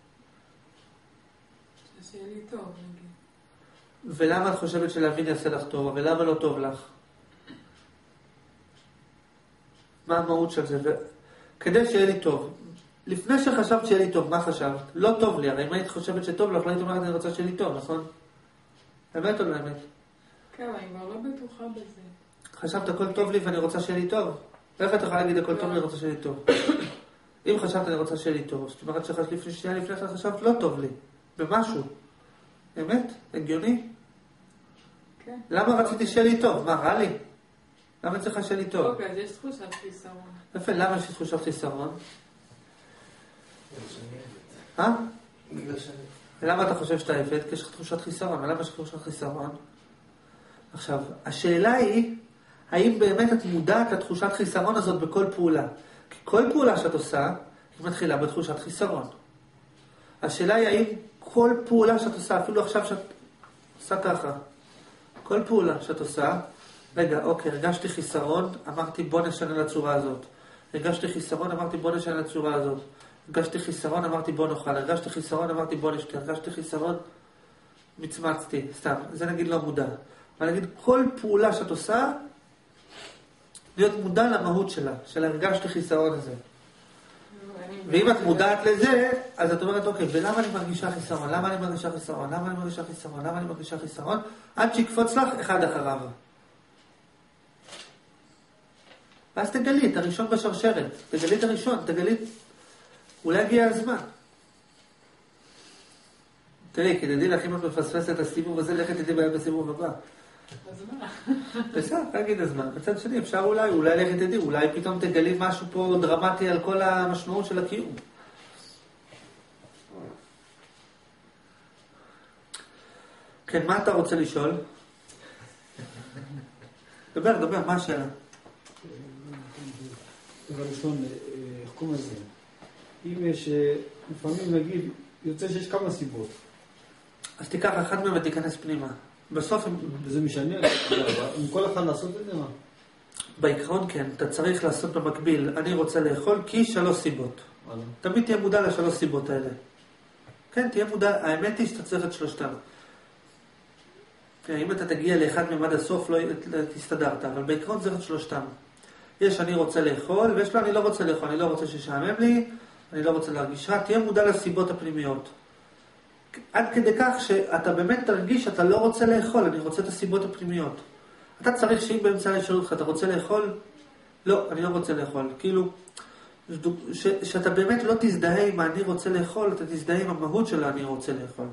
שיהיה לי טוב, נגיד. ולמה את חושבת שלהבין יעשה לך טוב, ולמה לא טוב לך? מה המהות של זה? ו... כדי שיהיה לי טוב. לפני שחשבת שיהיה לי טוב, מה חשבת? לא טוב לי, הרי אם היית חושבת שטוב לך, לא היית אומרת, אני רוצה שיהיה לי טוב, נכון? אמת או לא אמת? כן, אני כבר לא בטוחה בזה. חשבת הכל טוב לי ואני רוצה שיהיה לי טוב? איך את יכולה להגיד הכל טוב לי, אני רוצה שיהיה לי טוב? אם חשבת אני רוצה שיהיה לי טוב, זאת אומרת שלפני שנייה לפני כן חשבת לא טוב לי, במשהו. אמת? הגיוני? כן. למה רציתי שיהיה לי טוב? מה, רע לי? למה צריכה שיהיה לי טוב? אוקיי, אז יש תחושת חיסרון. יפה, למה יש תחושת חיסרון? אה? למה אתה חושב שאתה עבד? כי יש לך תחושת חיסרון. ולמה יש לך תחושת חיסרון? עכשיו, השאלה היא, האם באמת את מודעת לתחושת חיסרון הזאת בכל פעולה? כי כל פעולה שאת עושה, היא מתחילה בתחושת חיסרון. השאלה היא, האם כל פעולה שאת עושה, אפילו עכשיו שאת עושה ככה, כל פעולה שאת עושה, רגע, אוקיי, הרגשתי חיסרון, אמרתי בוא נשנה לצורה הזאת. הרגשתי חיסרון, אמרתי בוא נשנה לצורה הזאת. הרגשתי חיסרון, אמרתי בוא נאכל. הרגשתי חיסרון, אמרתי בוא נשתה. הרגשתי חיסרון, מצמצתי, סתם. זה נגיד לא מודע. אבל נגיד כל פעולה שאת עושה, להיות מודע למהות שלה, של הרגשתי חיסרון הזה. ואם את מודעת לזה, אז את אומרת, אוקיי, ולמה אני מרגישה חיסרון? למה אני מרגישה חיסרון? למה אני מרגישה חיסרון? למה אני מרגישה חיסרון? עד שיקפוץ לך אחד אחריו. ואז תגלי את הראשון בשרשרת. תגלי את הראשון, תגלי... אולי הגיע הזמן. תראי, כי תדעי לך אם את מפספסת את הסיבוב הזה, לכת תדעי בעיה בסיבוב הבא. אז מה? בסדר, תגיד הזמן. בצד שני, אפשר אולי, אולי לכת תדעי, אולי פתאום תגלי משהו פה דרמטי על כל המשמעות של הקיום. כן, מה אתה רוצה לשאול? דבר, דבר, מה השאלה? דבר ראשון, איך קוראים לזה? אם יש, לפעמים נגיד, יוצא שיש כמה סיבות. אז תיקח אחד מהם ותיכנס פנימה. בסוף... וזה משנה, עם כל אחד לעשות את זה מה? בעיקרון כן, אתה צריך לעשות במקביל, אני רוצה לאכול כי שלוש סיבות. תמיד תהיה מודע לשלוש סיבות האלה. כן, תהיה מודע, האמת היא שאתה צריך את שלושתם. אם אתה תגיע לאחד מהם עד הסוף, לא תסתדרת, אבל בעיקרון צריך את שלושתם. יש אני רוצה לאכול, ויש לו אני לא רוצה לאכול, אני לא רוצה ששעמם לי, אני לא רוצה להרגיש רע, תהיה מודע לסיבות הפנימיות. עד כדי כך שאתה באמת תרגיש שאתה לא רוצה לאכול, אני רוצה את הסיבות הפנימיות. אתה צריך שאם באמצע לשאול אותך, אתה רוצה לאכול? לא, אני לא רוצה לאכול. כאילו, ש, שאתה באמת לא תזדהה עם מה אני רוצה לאכול, אתה תזדהה עם המהות של אני רוצה לאכול.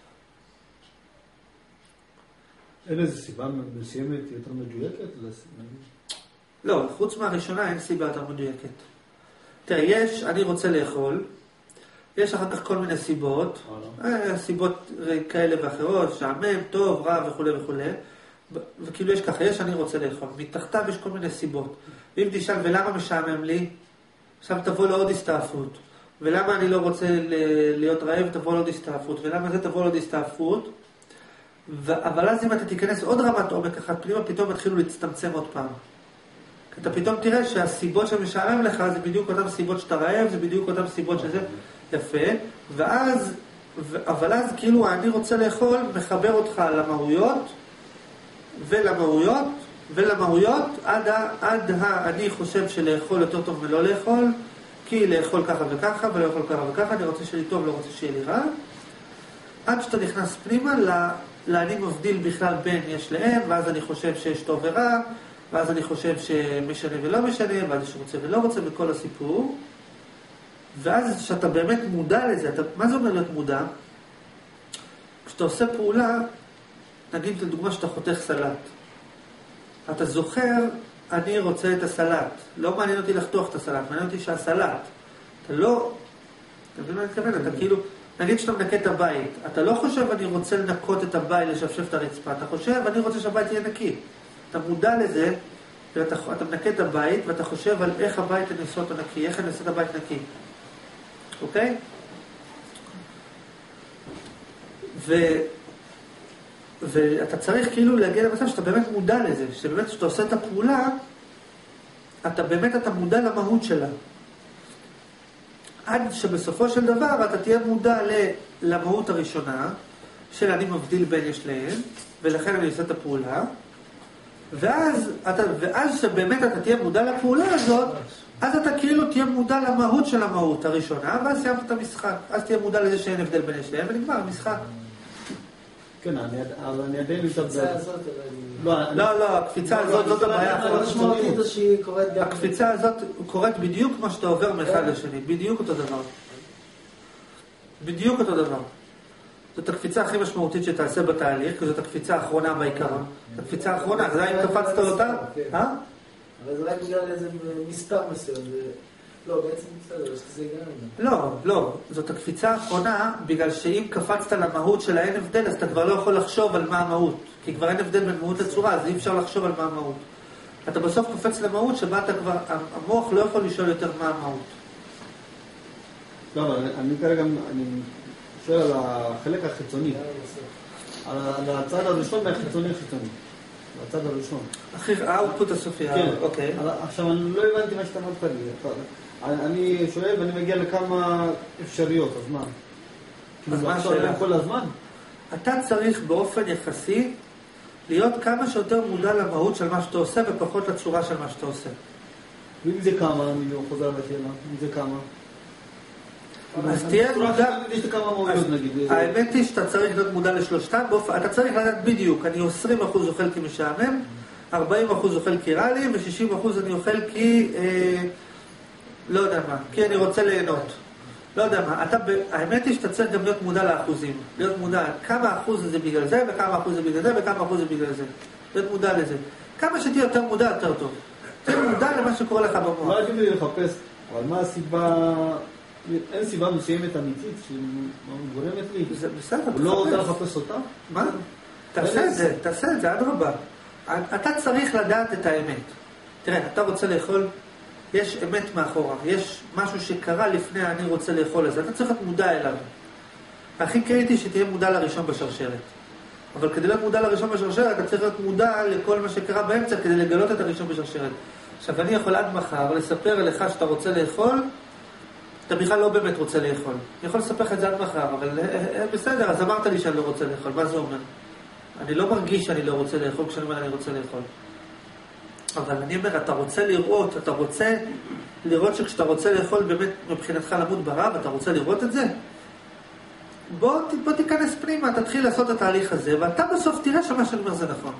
אין איזו סיבה מסוימת יותר מדויקת? לא, חוץ מהראשונה אין סיבה יותר מדויקת. תראה, יש, אני רוצה לאכול, יש אחר כך כל מיני סיבות, אה, סיבות כאלה ואחרות, שעמם, טוב, רע וכו' וכו'. וכאילו יש ככה, יש אני רוצה לאכול. מתחתיו יש כל מיני סיבות. ואם תשאל, ולמה משעמם לי? עכשיו תבוא לעוד הסתעפות. ולמה אני לא רוצה להיות רעב, תבוא לעוד הסתעפות. ולמה זה תבוא לעוד הסתעפות? אבל אז אם אתה תיכנס עוד רמת עומק אחת פנימה, פתאום התחילו להצטמצם עוד פעם. כי אתה פתאום תראה שהסיבות שמשעמם לך זה בדיוק אותם סיבות שאתה רעב, זה בדיוק אותם סיבות שזה יפה. ואז, אבל אז כאילו אני רוצה לאכול, מחבר אותך למהויות, ולמהויות, ולמהויות, עד, עד אני חושב שלאכול יותר טוב ולא לאכול, כי לאכול ככה וככה, ולא לאכול ככה וככה, אני רוצה שיהיה לי טוב, לא רוצה שיהיה לי רע. עד שאתה נכנס פנימה, לאני מבדיל בכלל בין יש לאין, ואז אני חושב שיש טוב ורע, ואז אני חושב שמשנה ולא משנה, ואז יש רוצה ולא רוצה, בכל הסיפור. ואז שאתה באמת מודע לזה, אתה, מה זה אומר להיות מודע? כשאתה עושה פעולה, נגיד לדוגמה שאתה חותך סלט. אתה זוכר, אני רוצה את הסלט. לא מעניין אותי לחתוך את הסלט, מעניין אותי שהסלט. אתה לא, אתה מבין מה אני מתכוון? אתה כאילו, נגיד שאתה מנקה את הבית, אתה לא חושב אני רוצה לנקות את הבית, לשפשף את הרצפה, אתה חושב אני רוצה שהבית יהיה נקי. אתה מודע לזה, ואתה אתה מנקה את הבית, ואתה חושב על איך הבית אני עושה אותו נקי, איך אני עושה את הבית נקי. אוקיי? ו... ואתה צריך כאילו להגיע למצב שאתה באמת מודע לזה, שבאמת שאתה עושה את הפעולה, אתה באמת אתה מודע למהות שלה. עד שבסופו של דבר אתה תהיה מודע למהות הראשונה, של אני מבדיל בין יש להם, ולכן אני עושה את הפעולה, ואז, אתה, ואז שבאמת אתה תהיה מודע לפעולה הזאת, אז אתה כאילו תהיה מודע למהות של המהות הראשונה, ואז סיימת את המשחק. אז תהיה מודע לזה שאין הבדל בין יש להם, ונגמר המשחק. כן, אבל אני עדיין נמצא הקפיצה הזאת... לא, לא, הקפיצה הזאת, זאת הבעיה. הקפיצה הזאת קורית בדיוק מה שאתה עובר מאחד לשני, בדיוק אותו דבר. בדיוק אותו דבר. זאת הקפיצה הכי משמעותית שתעשה בתהליך, כי זאת הקפיצה האחרונה בעיקרון. הקפיצה האחרונה, זה אם קפצת אותה? אה? אבל זה רק בגלל איזה מספר מסוים. לא, בעצם בסדר, שזה גם... לא, לא. זאת הקפיצה האחרונה, בגלל שאם קפצת למהות של האין הבדל, אז אתה כבר לא יכול לחשוב על מה המהות. כי כבר אין הבדל בין מהות לצורה, אז אי אפשר לחשוב על מה המהות. אתה בסוף קופץ למהות שבה אתה כבר... המוח לא יכול לשאול יותר מה המהות. לא, אבל אני כרגע... אני שואל על החלק החיצוני. על הצד הראשון והחיצוני החיצוני. הצד הראשון. אחי, האוטפוט הסופי. כן, אוקיי. עכשיו, אני לא הבנתי מה שאתה אמרת לי. אני שואל ואני מגיע לכמה אפשריות, אז מה? אז מה השאלה? כל הזמן? אתה צריך באופן יחסי להיות כמה שיותר מודע למהות של מה שאתה עושה ופחות לצורה של מה שאתה עושה. ואם זה כמה, אני חוזר לשאלה, אם זה כמה? אז תהיה מודע, האמת היא שאתה צריך להיות מודע לשלושתם, אתה צריך לדעת בדיוק, אני עשרים אחוז אוכל כי משעמם, ארבעים אחוז אוכל כי רע לי, ו-שישים אחוז אני אוכל כי, לא יודע מה, כי אני רוצה ליהנות. לא יודע מה, האמת היא שאתה צריך גם להיות מודע לאחוזים, להיות מודע כמה אחוז זה בגלל זה, וכמה אחוז זה בגלל זה, וכמה אחוז זה בגלל זה. להיות מודע לזה. כמה שתהיה יותר מודע, יותר טוב. תהיה מודע למה שקורה לך במוח. לא הייתי לי לחפש, אבל מה הסיבה... אין סיבה מסוימת אמיתית שגורמת לי. זה בסדר. הוא לא רוצה לחפש אותה? מה? תעשה את זה, תעשה את זה, עד רבה. אתה צריך לדעת את האמת. תראה, אתה רוצה לאכול, יש אמת מאחורה, יש משהו שקרה לפני אני רוצה לאכול לזה, אתה צריך להיות מודע אליו. הכי קריטי שתהיה מודע לראשון בשרשרת. אבל כדי להיות מודע לראשון בשרשרת, אתה צריך להיות מודע לכל מה שקרה באמצע כדי לגלות את הראשון בשרשרת. עכשיו, אני יכול עד מחר לספר לך שאתה רוצה לאכול, אתה בכלל לא באמת רוצה לאכול. אני יכול לספר לך את זה עד מחר, אבל בסדר, אז אמרת לי שאני לא רוצה לאכול. מה זה אומר? אני לא מרגיש שאני לא רוצה לאכול כשאני אומר אני רוצה לאכול. אבל אני אומר, אתה רוצה לראות, אתה רוצה לראות שכשאתה רוצה לאכול באמת מבחינתך למות ברעב, אתה רוצה לראות את זה? בוא, בוא תיכנס פנימה, תתחיל לעשות את התהליך הזה, ואתה בסוף תראה שמה שאני אומר זה נכון.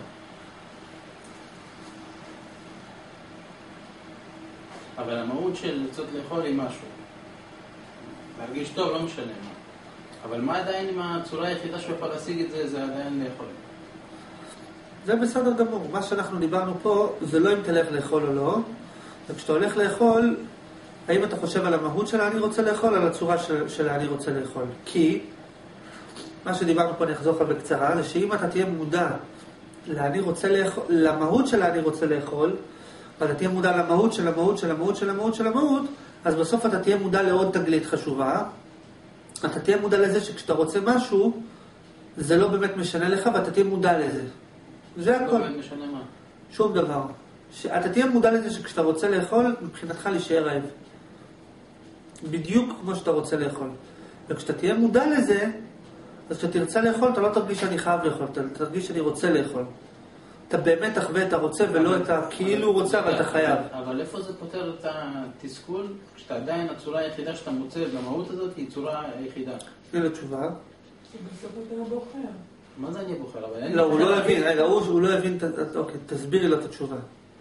אבל המהות של לצאת לאכול היא משהו. להרגיש טוב, לא משנה מה. אבל מה עדיין עם הצורה היחידה שהוא יכול להשיג את זה, זה עדיין לאכול. זה בסדר גמור. מה שאנחנו דיברנו פה, זה לא אם תלך לאכול או לא. וכשאתה הולך לאכול, האם אתה חושב על המהות של אני רוצה לאכול, על הצורה של, של אני רוצה לאכול. כי, מה שדיברנו פה, אני אחזור לך בקצרה, זה שאם אתה תהיה מודע לאני רוצה לאכול, למהות של אני רוצה לאכול, ואתה תהיה מודע למהות של המהות של המהות של המהות של המהות, אז בסוף אתה תהיה מודע לעוד תגלית חשובה. אתה תהיה מודע לזה שכשאתה רוצה משהו, זה לא באמת משנה לך, ואתה תהיה מודע לזה. זה הכל. לא באמת משנה מה? שום דבר. אתה תהיה מודע לזה שכשאתה רוצה לאכול, מבחינתך להישאר רעב. בדיוק כמו שאתה רוצה לאכול. וכשאתה תהיה מודע לזה, אז כשאתה תרצה לאכול, אתה לא תרגיש שאני חייב לאכול, אתה תרגיש שאני רוצה לאכול. אתה באמת תחווה את הרוצה ולא את הכאילו רוצה, אבל אתה חייב. אבל איפה זה פותר את התסכול? כשאתה עדיין הצורה היחידה שאתה מוצא במהות הזאת היא צורה היחידה. תני לו תשובה. שבסוף אתה בוחר. מה זה אני בוחר? לא, הוא לא הבין, רגע, הוא לא הבין, אוקיי, תסבירי לו את התשובה.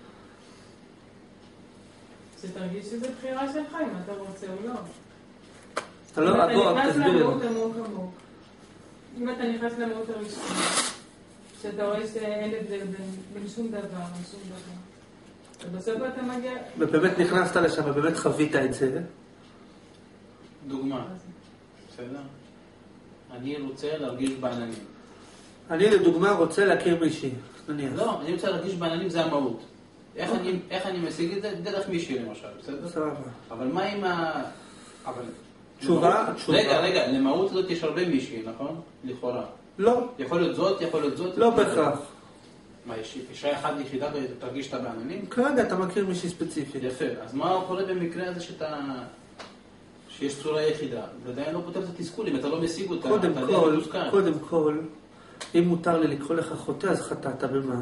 שתרגיש שזה בחירה שלך, אם אתה רוצה או לא. אתה לא, בוא, תסבירי לו. אם אתה נכנס למהות עמוק עמוק, אם אתה נכנס למהות הראשונה, שאתה רואה שאין הבדל בין, בין שום דבר, בין שום דבר. ובסוף אתה מגיע... ובאמת נכנסת לשם, ובאמת חווית את זה. דוגמה. בסדר? אני רוצה להרגיש בעננים. אני לדוגמה רוצה להכיר מישהי, נניח. לא, אני רוצה להרגיש בעננים, זה המהות. איך אני, איך אני משיג את זה? דרך מישהי למשל, בסדר? סבבה. אבל מה עם ה... אבל... תשובה, למהות... תשובה. רגע, רגע, למהות הזאת יש הרבה מישהי, נכון? לכאורה. לא. יכול להיות זאת, יכול להיות זאת. לא בהכרח. מה, יש אישה אחת יחידה ותרגיש את הבעננים? כרגע אתה מכיר מישהי ספציפית. יפה. אז מה קורה במקרה הזה שאתה... שיש צורה יחידה? זה עדיין לא פותר את התסכול, אם אתה לא משיג אותה, קודם אתה כל, מתוסכל. קודם כל, אם מותר לי לקרוא לך חוטא, אז חטאת במה? במה?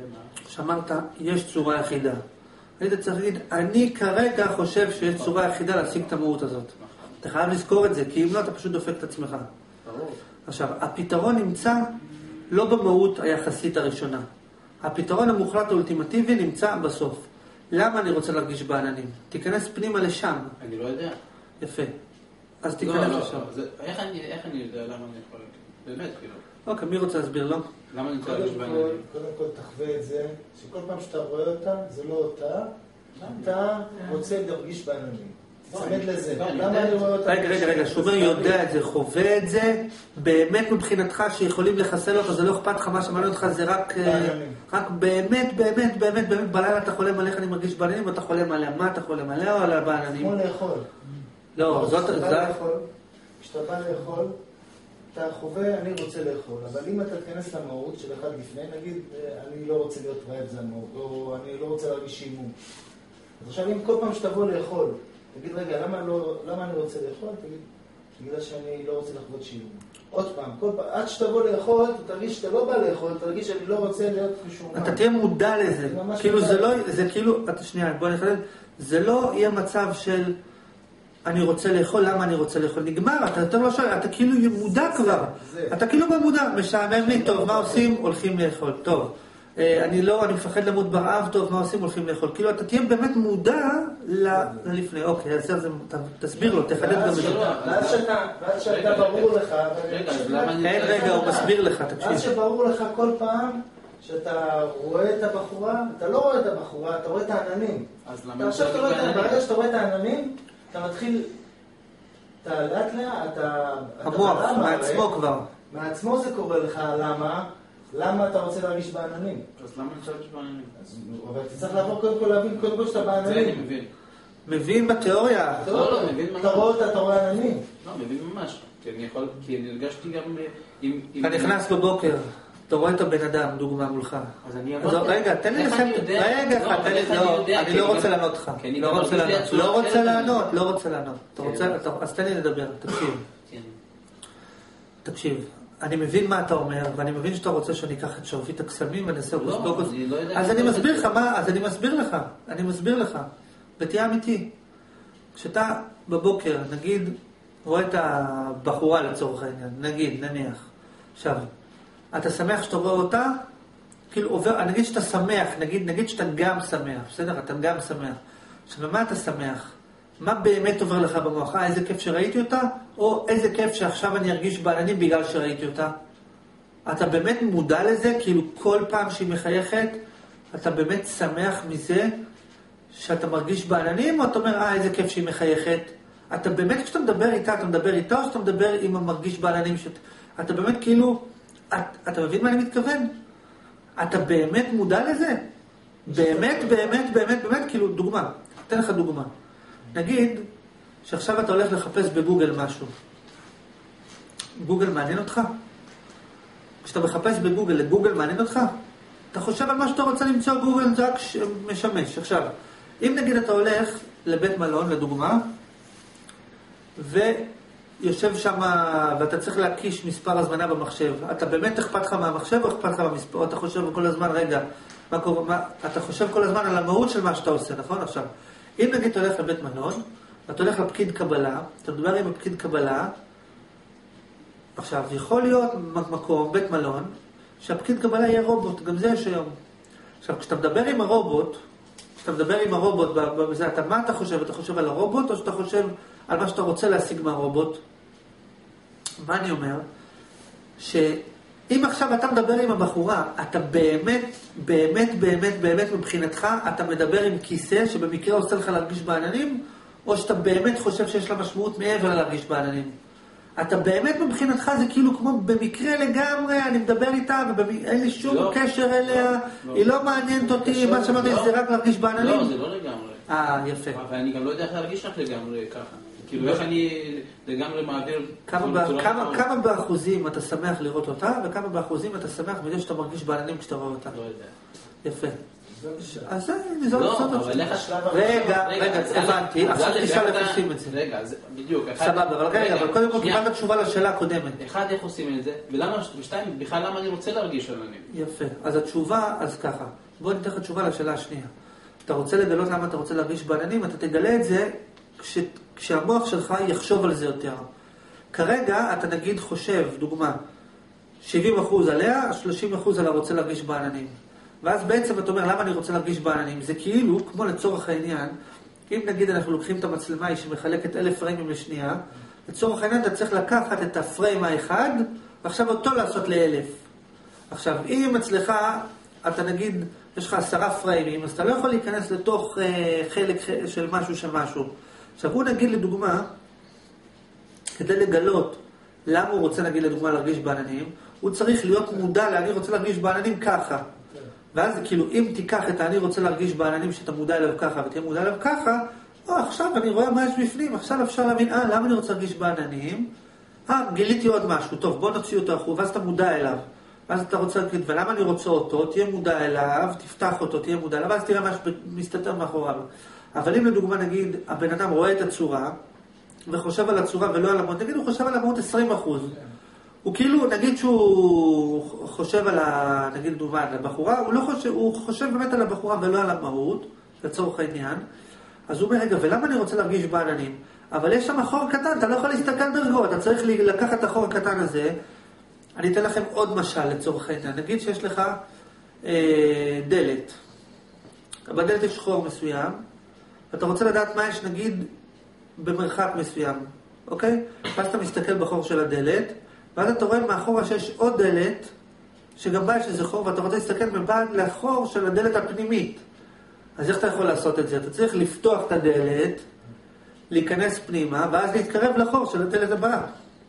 שאמרת, יש צורה יחידה. היית צריך להגיד, אני כרגע חושב שיש צורה יחידה להשיג את המהות הזאת. אתה חייב לזכור את זה, כי אם לא, אתה פשוט דופק את עצמך. ברור. עכשיו, הפתרון נמצא לא במהות היחסית הראשונה. הפתרון המוחלט האולטימטיבי נמצא בסוף. למה אני רוצה להרגיש בעננים? תיכנס פנימה לשם. אני לא יודע. יפה. אז לא, תיכנס לא, לשם. זה- איך אני איך אני יודע למה אני יכול... באמת, כאילו. אוקיי, מי רוצה להסביר לו? למה אני רוצה קודם להרגיש כל, בעננים? קודם כל תחווה את זה, שכל פעם שאתה רואה אותה, זה לא אותה, אתה רוצה להרגיש בעננים. תצמד לזה. לא, אני למה יודע. אני רואה אותה? רגע, רגע, רגע, שומר יודע את זה, חווה את זה, באמת מבחינתך שיכולים לחסל אותו, זה לא אכפת לך, מה שמעניין אותך זה רק, אה, בעננים. רק באמת, באמת, באמת, באמת, בלילה אתה חולם על איך אני מרגיש בעננים, ואתה חולם עליה, מה אתה חולם עליה או על הבעננים? כמו לאכול. לא, זאת, כשאתה בא זאת, לאכול, כשאתה בא לאכול, אתה חווה, אני רוצה לאכול, אבל אם אתה תכנס למהות של אחד לפני, נגיד, אני לא רוצה להיות רעב, זה המהות, או אני לא רוצה להרגיש שימום. אז עכשיו, אם כל פעם שתבוא לאכול, תגיד, רגע, למה, לא, למה אני רוצה לאכול? תגיד, בגלל שאני לא רוצה לחוות שימום. עוד פעם, כל פעם, עד שתבוא לאכול, תרגיש שאתה לא בא לאכול, תרגיש שאני לא רוצה להיות משומם. אתה תהיה מודע לזה, זה ממש כאילו מודע. זה לא, זה כאילו, אתה שנייה, בוא נחדד, זה לא יהיה מצב של אני רוצה לאכול, למה אני רוצה לאכול, נגמר, אתה יותר לא שואל, אתה כאילו מודע כבר, זה. אתה כאילו במודע, משעמם לי, טוב, מה עושים? הולכים לאכול, טוב, אה, אני לא, אני מפחד למות ברעב, טוב, מה עושים? הולכים לאכול, כאילו אתה תהיה באמת מודע ל- ללפני, אוקיי, אז זה, ת- תסביר לו, תחדד גם את זה. ואז שאתה, ואז שאתה רגע, ברור לך, רגע, אז למה אני... אין רגע, הוא מסביר לך, ואז תקשיב. שברור לך כל פעם שאתה רואה את הבחורה, אתה לא רואה את הבחורה, אתה רואה את העננים. אז אתה למה עכשיו אני אתה רואה את- בעננים? ברגע שאתה רואה את העננים, אתה מתחיל, אתה לאט לאט, אתה... אתה המוח, בלמה, מעצמו הרי. כבר. מעצמו זה קורה לך, למה? למה אתה רוצה להרגיש בעננים? אז למה אני רוצה להרגיש בעננים? אז, אבל אתה צריך לעבור קודם כל להבין, קודם כל שאתה זה אני בעננים. מבין. מבין בתיאוריה, אתה לא, רואה- לא, מבין ממש. אתה רואה אותה, אתה רואה עננים. לא, מבין ממש. כי אני יכול... כי אני הרגשתי גם עם... עם- אתה נכנס בבוקר, אתה רואה את הבן אדם, דוגמה מולך. אז אני אז אמרתי... רגע, תן לי איך לסיים, אני יודע? רגע, לא, תן לי, איך אני לא, יודע? אני כי לא אני רוצה גם- לענות לך, כי אני לא גם רוצה מרגיש לי לענות, עצוב לא רוצה אחרת. לענות, לא רוצה לענות, אתה כן. רוצה, אתה- אז תן לי לדבר, תקשיב, כן. תקשיב, אני מבין מה אתה אומר, ואני מבין שאתה רוצה שאני אקח את שרביט הקסמים ואני אעשה לא, אוקוס אני לא יודע אז איך אני אתה מסביר עושה לך, מה, אז אני מסביר לך, אני מסביר לך, ותהיה אמיתי, כשאתה בבוקר, נגיד, רואה את הבחורה לצורך העניין, נגיד, נניח, עכשיו, אתה שמח שאתה רואה אותה, כאילו עובר, נגיד שאתה שמח, נגיד, נגיד שאתה גם שמח, בסדר? אתה גם שמח. עכשיו, מה אתה שמח? מה באמת עובר לך במוח? אה, איזה כיף שראיתי אותה? או איזה כיף שעכשיו אני ארגיש בעננים בגלל שראיתי אותה? אתה באמת מודע לזה? כאילו כל פעם שהיא מחייכת, אתה באמת שמח מזה שאתה מרגיש בעננים? או אתה אומר, אה, איזה כיף שהיא מחייכת? אתה באמת, כשאתה מדבר איתה, אתה מדבר איתה, או שאתה מדבר עם המרגיש בעננים? שאת... אתה באמת כאילו, את, אתה מבין מה אני מתכוון? אתה באמת מודע לזה? באמת, באמת, באמת, באמת, כאילו, דוגמה. אתן לך דוגמה. נגיד שעכשיו אתה הולך לחפש בגוגל משהו. גוגל מעניין אותך? כשאתה מחפש בגוגל, גוגל מעניין אותך? אתה חושב על מה שאתה רוצה למצוא, גוגל זה רק ש- משמש. עכשיו, אם נגיד אתה הולך לבית מלון, לדוגמה, ויושב שם, ואתה צריך להקיש מספר הזמנה במחשב, אתה באמת אכפת לך מהמחשב או אכפת לך במספר? אתה חושב כל הזמן, רגע, מה קורה, מה, אתה חושב כל הזמן על המהות של מה שאתה עושה, נכון? עכשיו, אם נגיד אתה הולך לבית מלון, אתה הולך לפקיד קבלה, אתה מדבר עם הפקיד קבלה, עכשיו, יכול להיות מקום, בית מלון, שהפקיד קבלה יהיה רובוט, גם זה יש היום. עכשיו, כשאתה מדבר עם הרובוט, כשאתה מדבר עם הרובוט, בזה, אתה, מה אתה חושב? אתה חושב על הרובוט, או שאתה חושב על מה שאתה רוצה להשיג מהרובוט? מה אני אומר? אם עכשיו אתה מדבר עם הבחורה, אתה באמת, באמת, באמת, באמת מבחינתך, אתה מדבר עם כיסא שבמקרה עושה לך להרגיש בעננים, או שאתה באמת חושב שיש לה משמעות מעבר להרגיש בעננים? אתה באמת מבחינתך זה כאילו כמו במקרה לגמרי, אני מדבר איתה ואין לי שום לא, קשר אליה, לא, היא לא מעניינת אותי, מה שאמרתי לא, זה רק להרגיש בעננים? לא, זה לא לגמרי. אה, יפה. אבל אני גם לא יודע איך להרגיש לך לגמרי ככה. כאילו איך אני לגמרי מעביר... כמה, כמה, כמה באחוזים אתה שמח לראות אותה, וכמה באחוזים אתה שמח מזה שאתה מרגיש בעננים כשאתה רואה אותה? לא יודע. יפה. אז זה, זה לא, בסדר. אבל איך השלב... רגע, רגע, הבנתי, עכשיו תשאל איך עושים את זה. רגע, בדיוק. סבבה, אבל רגע, אבל קודם כל קיבלת תשובה לשאלה הקודמת. אחד, איך עושים את זה, ולמה, ושתיים, בכלל למה אני רוצה להרגיש עננים? יפה, אז התשובה, אז ככה, בוא ניתן לך תשובה לשאלה השנייה. אתה רוצה לגלות למה אתה רוצה להרגיש בעננים, אתה תגלה את זה כש, כשהמוח שלך יחשוב על זה יותר. כרגע אתה נגיד חושב, דוגמה, שבעים אחוז עליה, שלושים אחוז על הרוצה להרגיש בעננים. ואז בעצם אתה אומר, למה אני רוצה להרגיש בעננים? זה כאילו, כמו לצורך העניין, אם נגיד אנחנו לוקחים את המצלמה שמחלקת אלף פריימים לשנייה, לצורך העניין אתה צריך לקחת את הפריים האחד, ועכשיו אותו לעשות לאלף. עכשיו, אם אצלך, אתה נגיד, יש לך עשרה פריימים, אז אתה לא יכול להיכנס לתוך אה, חלק של משהו של משהו. עכשיו, הוא נגיד לדוגמה, כדי לגלות למה הוא רוצה נגיד לדוגמה להרגיש בעננים, הוא צריך להיות מודע לאני רוצה להרגיש בעננים ככה. ואז כאילו, אם תיקח את אני רוצה להרגיש בעננים שאתה מודע אליו ככה ותהיה מודע אליו ככה, או עכשיו אני רואה מה יש בפנים, עכשיו אפשר להבין, אה, למה אני רוצה להרגיש בעננים? אה, גיליתי עוד משהו, טוב, בוא נוציא אותו אחורה, ואז אתה מודע אליו. ואז אתה רוצה להגיד, ולמה אני רוצה אותו? תהיה מודע אליו, תפתח אותו, תהיה מודע אליו, ואז תראה מה שמסתתר מאחוריו. אבל אם לדוגמה נגיד, הבן אדם רואה את הצורה, וחושב על הצורה ולא על המהות, נגיד הוא חושב על המהות עשרים אחוז. הוא כאילו, נגיד שהוא חושב על ה... נגיד דוגמה, על הבחורה, הוא לא חושב, הוא חושב באמת על הבחורה ולא על המהות, לצורך העניין. אז הוא אומר, רגע, ולמה אני רוצה להרגיש בעננים? אבל יש שם חור קטן, אתה לא יכול להסתכל דרגות, אתה צריך לקחת את החור הקטן הזה. אני אתן לכם עוד משל לצורך העניין. נגיד שיש לך אה, דלת. בדלת יש חור מסוים, ואתה רוצה לדעת מה יש, נגיד, במרחק מסוים, אוקיי? ואז אתה מסתכל בחור של הדלת, ואז אתה רואה מאחורה שיש עוד דלת, שגם בה יש איזה חור, ואתה רוצה להסתכל מבעד לחור של הדלת הפנימית. אז איך אתה יכול לעשות את זה? אתה צריך לפתוח את הדלת, להיכנס פנימה, ואז להתקרב לחור של הדלת הבאה.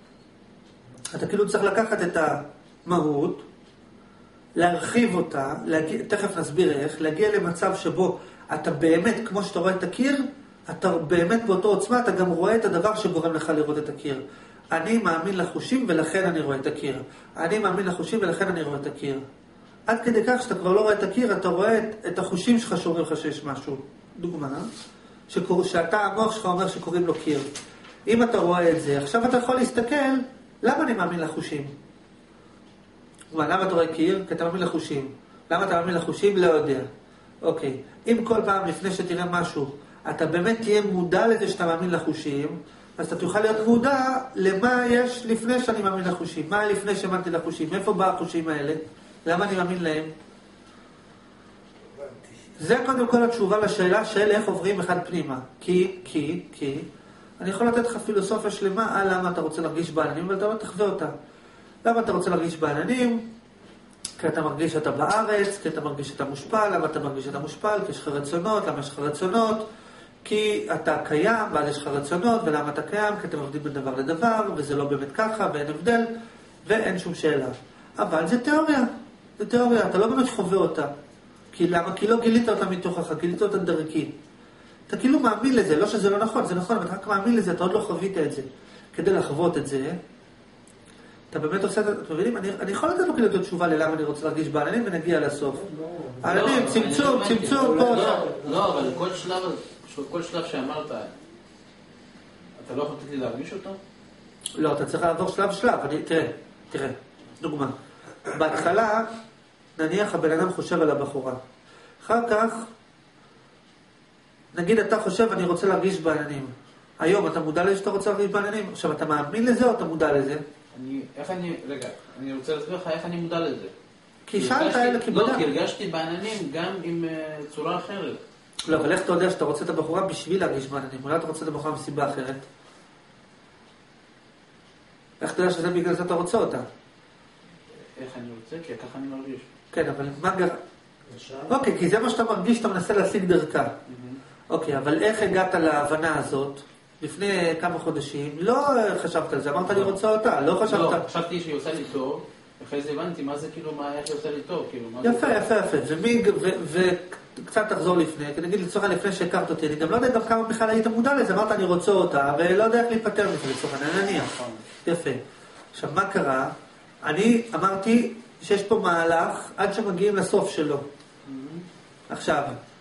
אתה כאילו צריך לקחת את המהות, להרחיב אותה, להגיע, תכף נסביר איך, להגיע למצב שבו אתה באמת, כמו שאתה רואה את הקיר, אתה באמת באותו עוצמה, אתה גם רואה את הדבר שגורם לך לראות את הקיר. אני מאמין לחושים ולכן אני רואה את הקיר. אני מאמין לחושים ולכן אני רואה את הקיר. עד כדי כך שאתה כבר לא רואה את הקיר, אתה רואה את, את החושים שלך שאומרים לך שיש משהו. דוגמה, שקור... שאתה, המוח שלך אומר שקוראים לו קיר. אם אתה רואה את זה, עכשיו אתה יכול להסתכל, למה אני מאמין לחושים? למה אתה רואה קיר? כי אתה מאמין לחושים. למה אתה מאמין לחושים? לא יודע. אוקיי. אם כל פעם לפני שתראה משהו, אתה באמת תהיה מודע לזה שאתה מאמין לחושים, אז אתה תוכל להיות מודע למה יש לפני שאני מאמין לחושים. מה לפני שהאמנתי לחושים? מאיפה בא החושים האלה? למה אני מאמין להם? זה קודם כל התשובה לשאלה של איך עוברים אחד פנימה. כי, כי, כי, אני יכול לתת לך פילוסופיה שלמה על למה אתה רוצה להרגיש בעננים, אבל אתה לא תחווה אותה. למה אתה רוצה להרגיש בעננים? כי אתה מרגיש שאתה בארץ, כי אתה מרגיש שאתה מושפל, למה אתה מרגיש שאתה מושפל? כי יש לך רצונות, למה יש לך רצונות? כי אתה קיים, ואז יש לך רצונות, ולמה אתה קיים? כי אתם עובדים בין דבר לדבר, וזה לא באמת ככה, ואין הבדל, ואין שום שאלה. אבל זה תיאוריה, זה תיאוריה, אתה לא באמת חווה אותה. כי למה? כי לא גילית אותה מתוכך, גילית אותה דרכי. אתה כאילו מאמין לזה, לא שזה לא נכון, זה נכון, אבל אתה רק מאמין לזה, אתה עוד לא חווית את זה. כדי לחוות את זה, אתה באמת עושה את זה, אתם מבינים? אני, אני יכול לתת לו כאילו תשובה ללמה אני רוצה להרגיש בעננים, ונגיע לסוף. העננים, צמצום, צמצום, פה. לא, אבל כל שלב, כל שלב שאמרת, אתה לא יכול לתת לי להרגיש אותו? לא, אתה צריך לעבור שלב שלב, אני, תראה, תראה, דוגמה. בהתחלה, נניח הבן אדם חושב על הבחורה. אחר כך, נגיד אתה חושב, אני רוצה להרגיש בעננים. היום אתה מודע לזה שאתה רוצה להרגיש בעננים? עכשיו, אתה מאמין לזה או אתה מודע לזה? אני, איך אני, רגע, אני רוצה להסביר לך איך אני מודע לזה. כי שאלת אלה, כי לא, בדק. כי הרגשתי בעננים גם עם uh, צורה אחרת. לא, אבל איך אתה יודע שאתה רוצה את הבחורה בשביל להרגיש בעננים? אולי אתה רוצה את הבחורה מסיבה אחרת? איך אתה יודע שזה בגלל זה אתה רוצה אותה? איך אני רוצה, כי ככה אני מרגיש. כן, אבל מה גר... אוקיי, כי זה מה שאתה מרגיש שאתה מנסה להשיג דרכה. אוקיי, אבל איך הגעת להבנה הזאת? לפני כמה חודשים, לא חשבת על זה, אמרת לי רוצה אותה, לא חשבת... לא, חשבתי שהיא עושה לי טוב, אחרי זה הבנתי מה זה כאילו, מה, איך היא עושה לי טוב, כאילו, מה זה... יפה, יפה, יפה, ומי, וקצת תחזור לפני, כי נגיד לצורך לפני שהכרת אותי, אני גם לא יודע גם כמה בכלל היית מודע לזה, אמרת אני רוצה אותה, ולא יודע איך להיפטר מזה לצורך, אני נניח. יפה. עכשיו, מה קרה? אני אמרתי שיש פה מהלך עד שמגיעים לסוף שלו. עכשיו,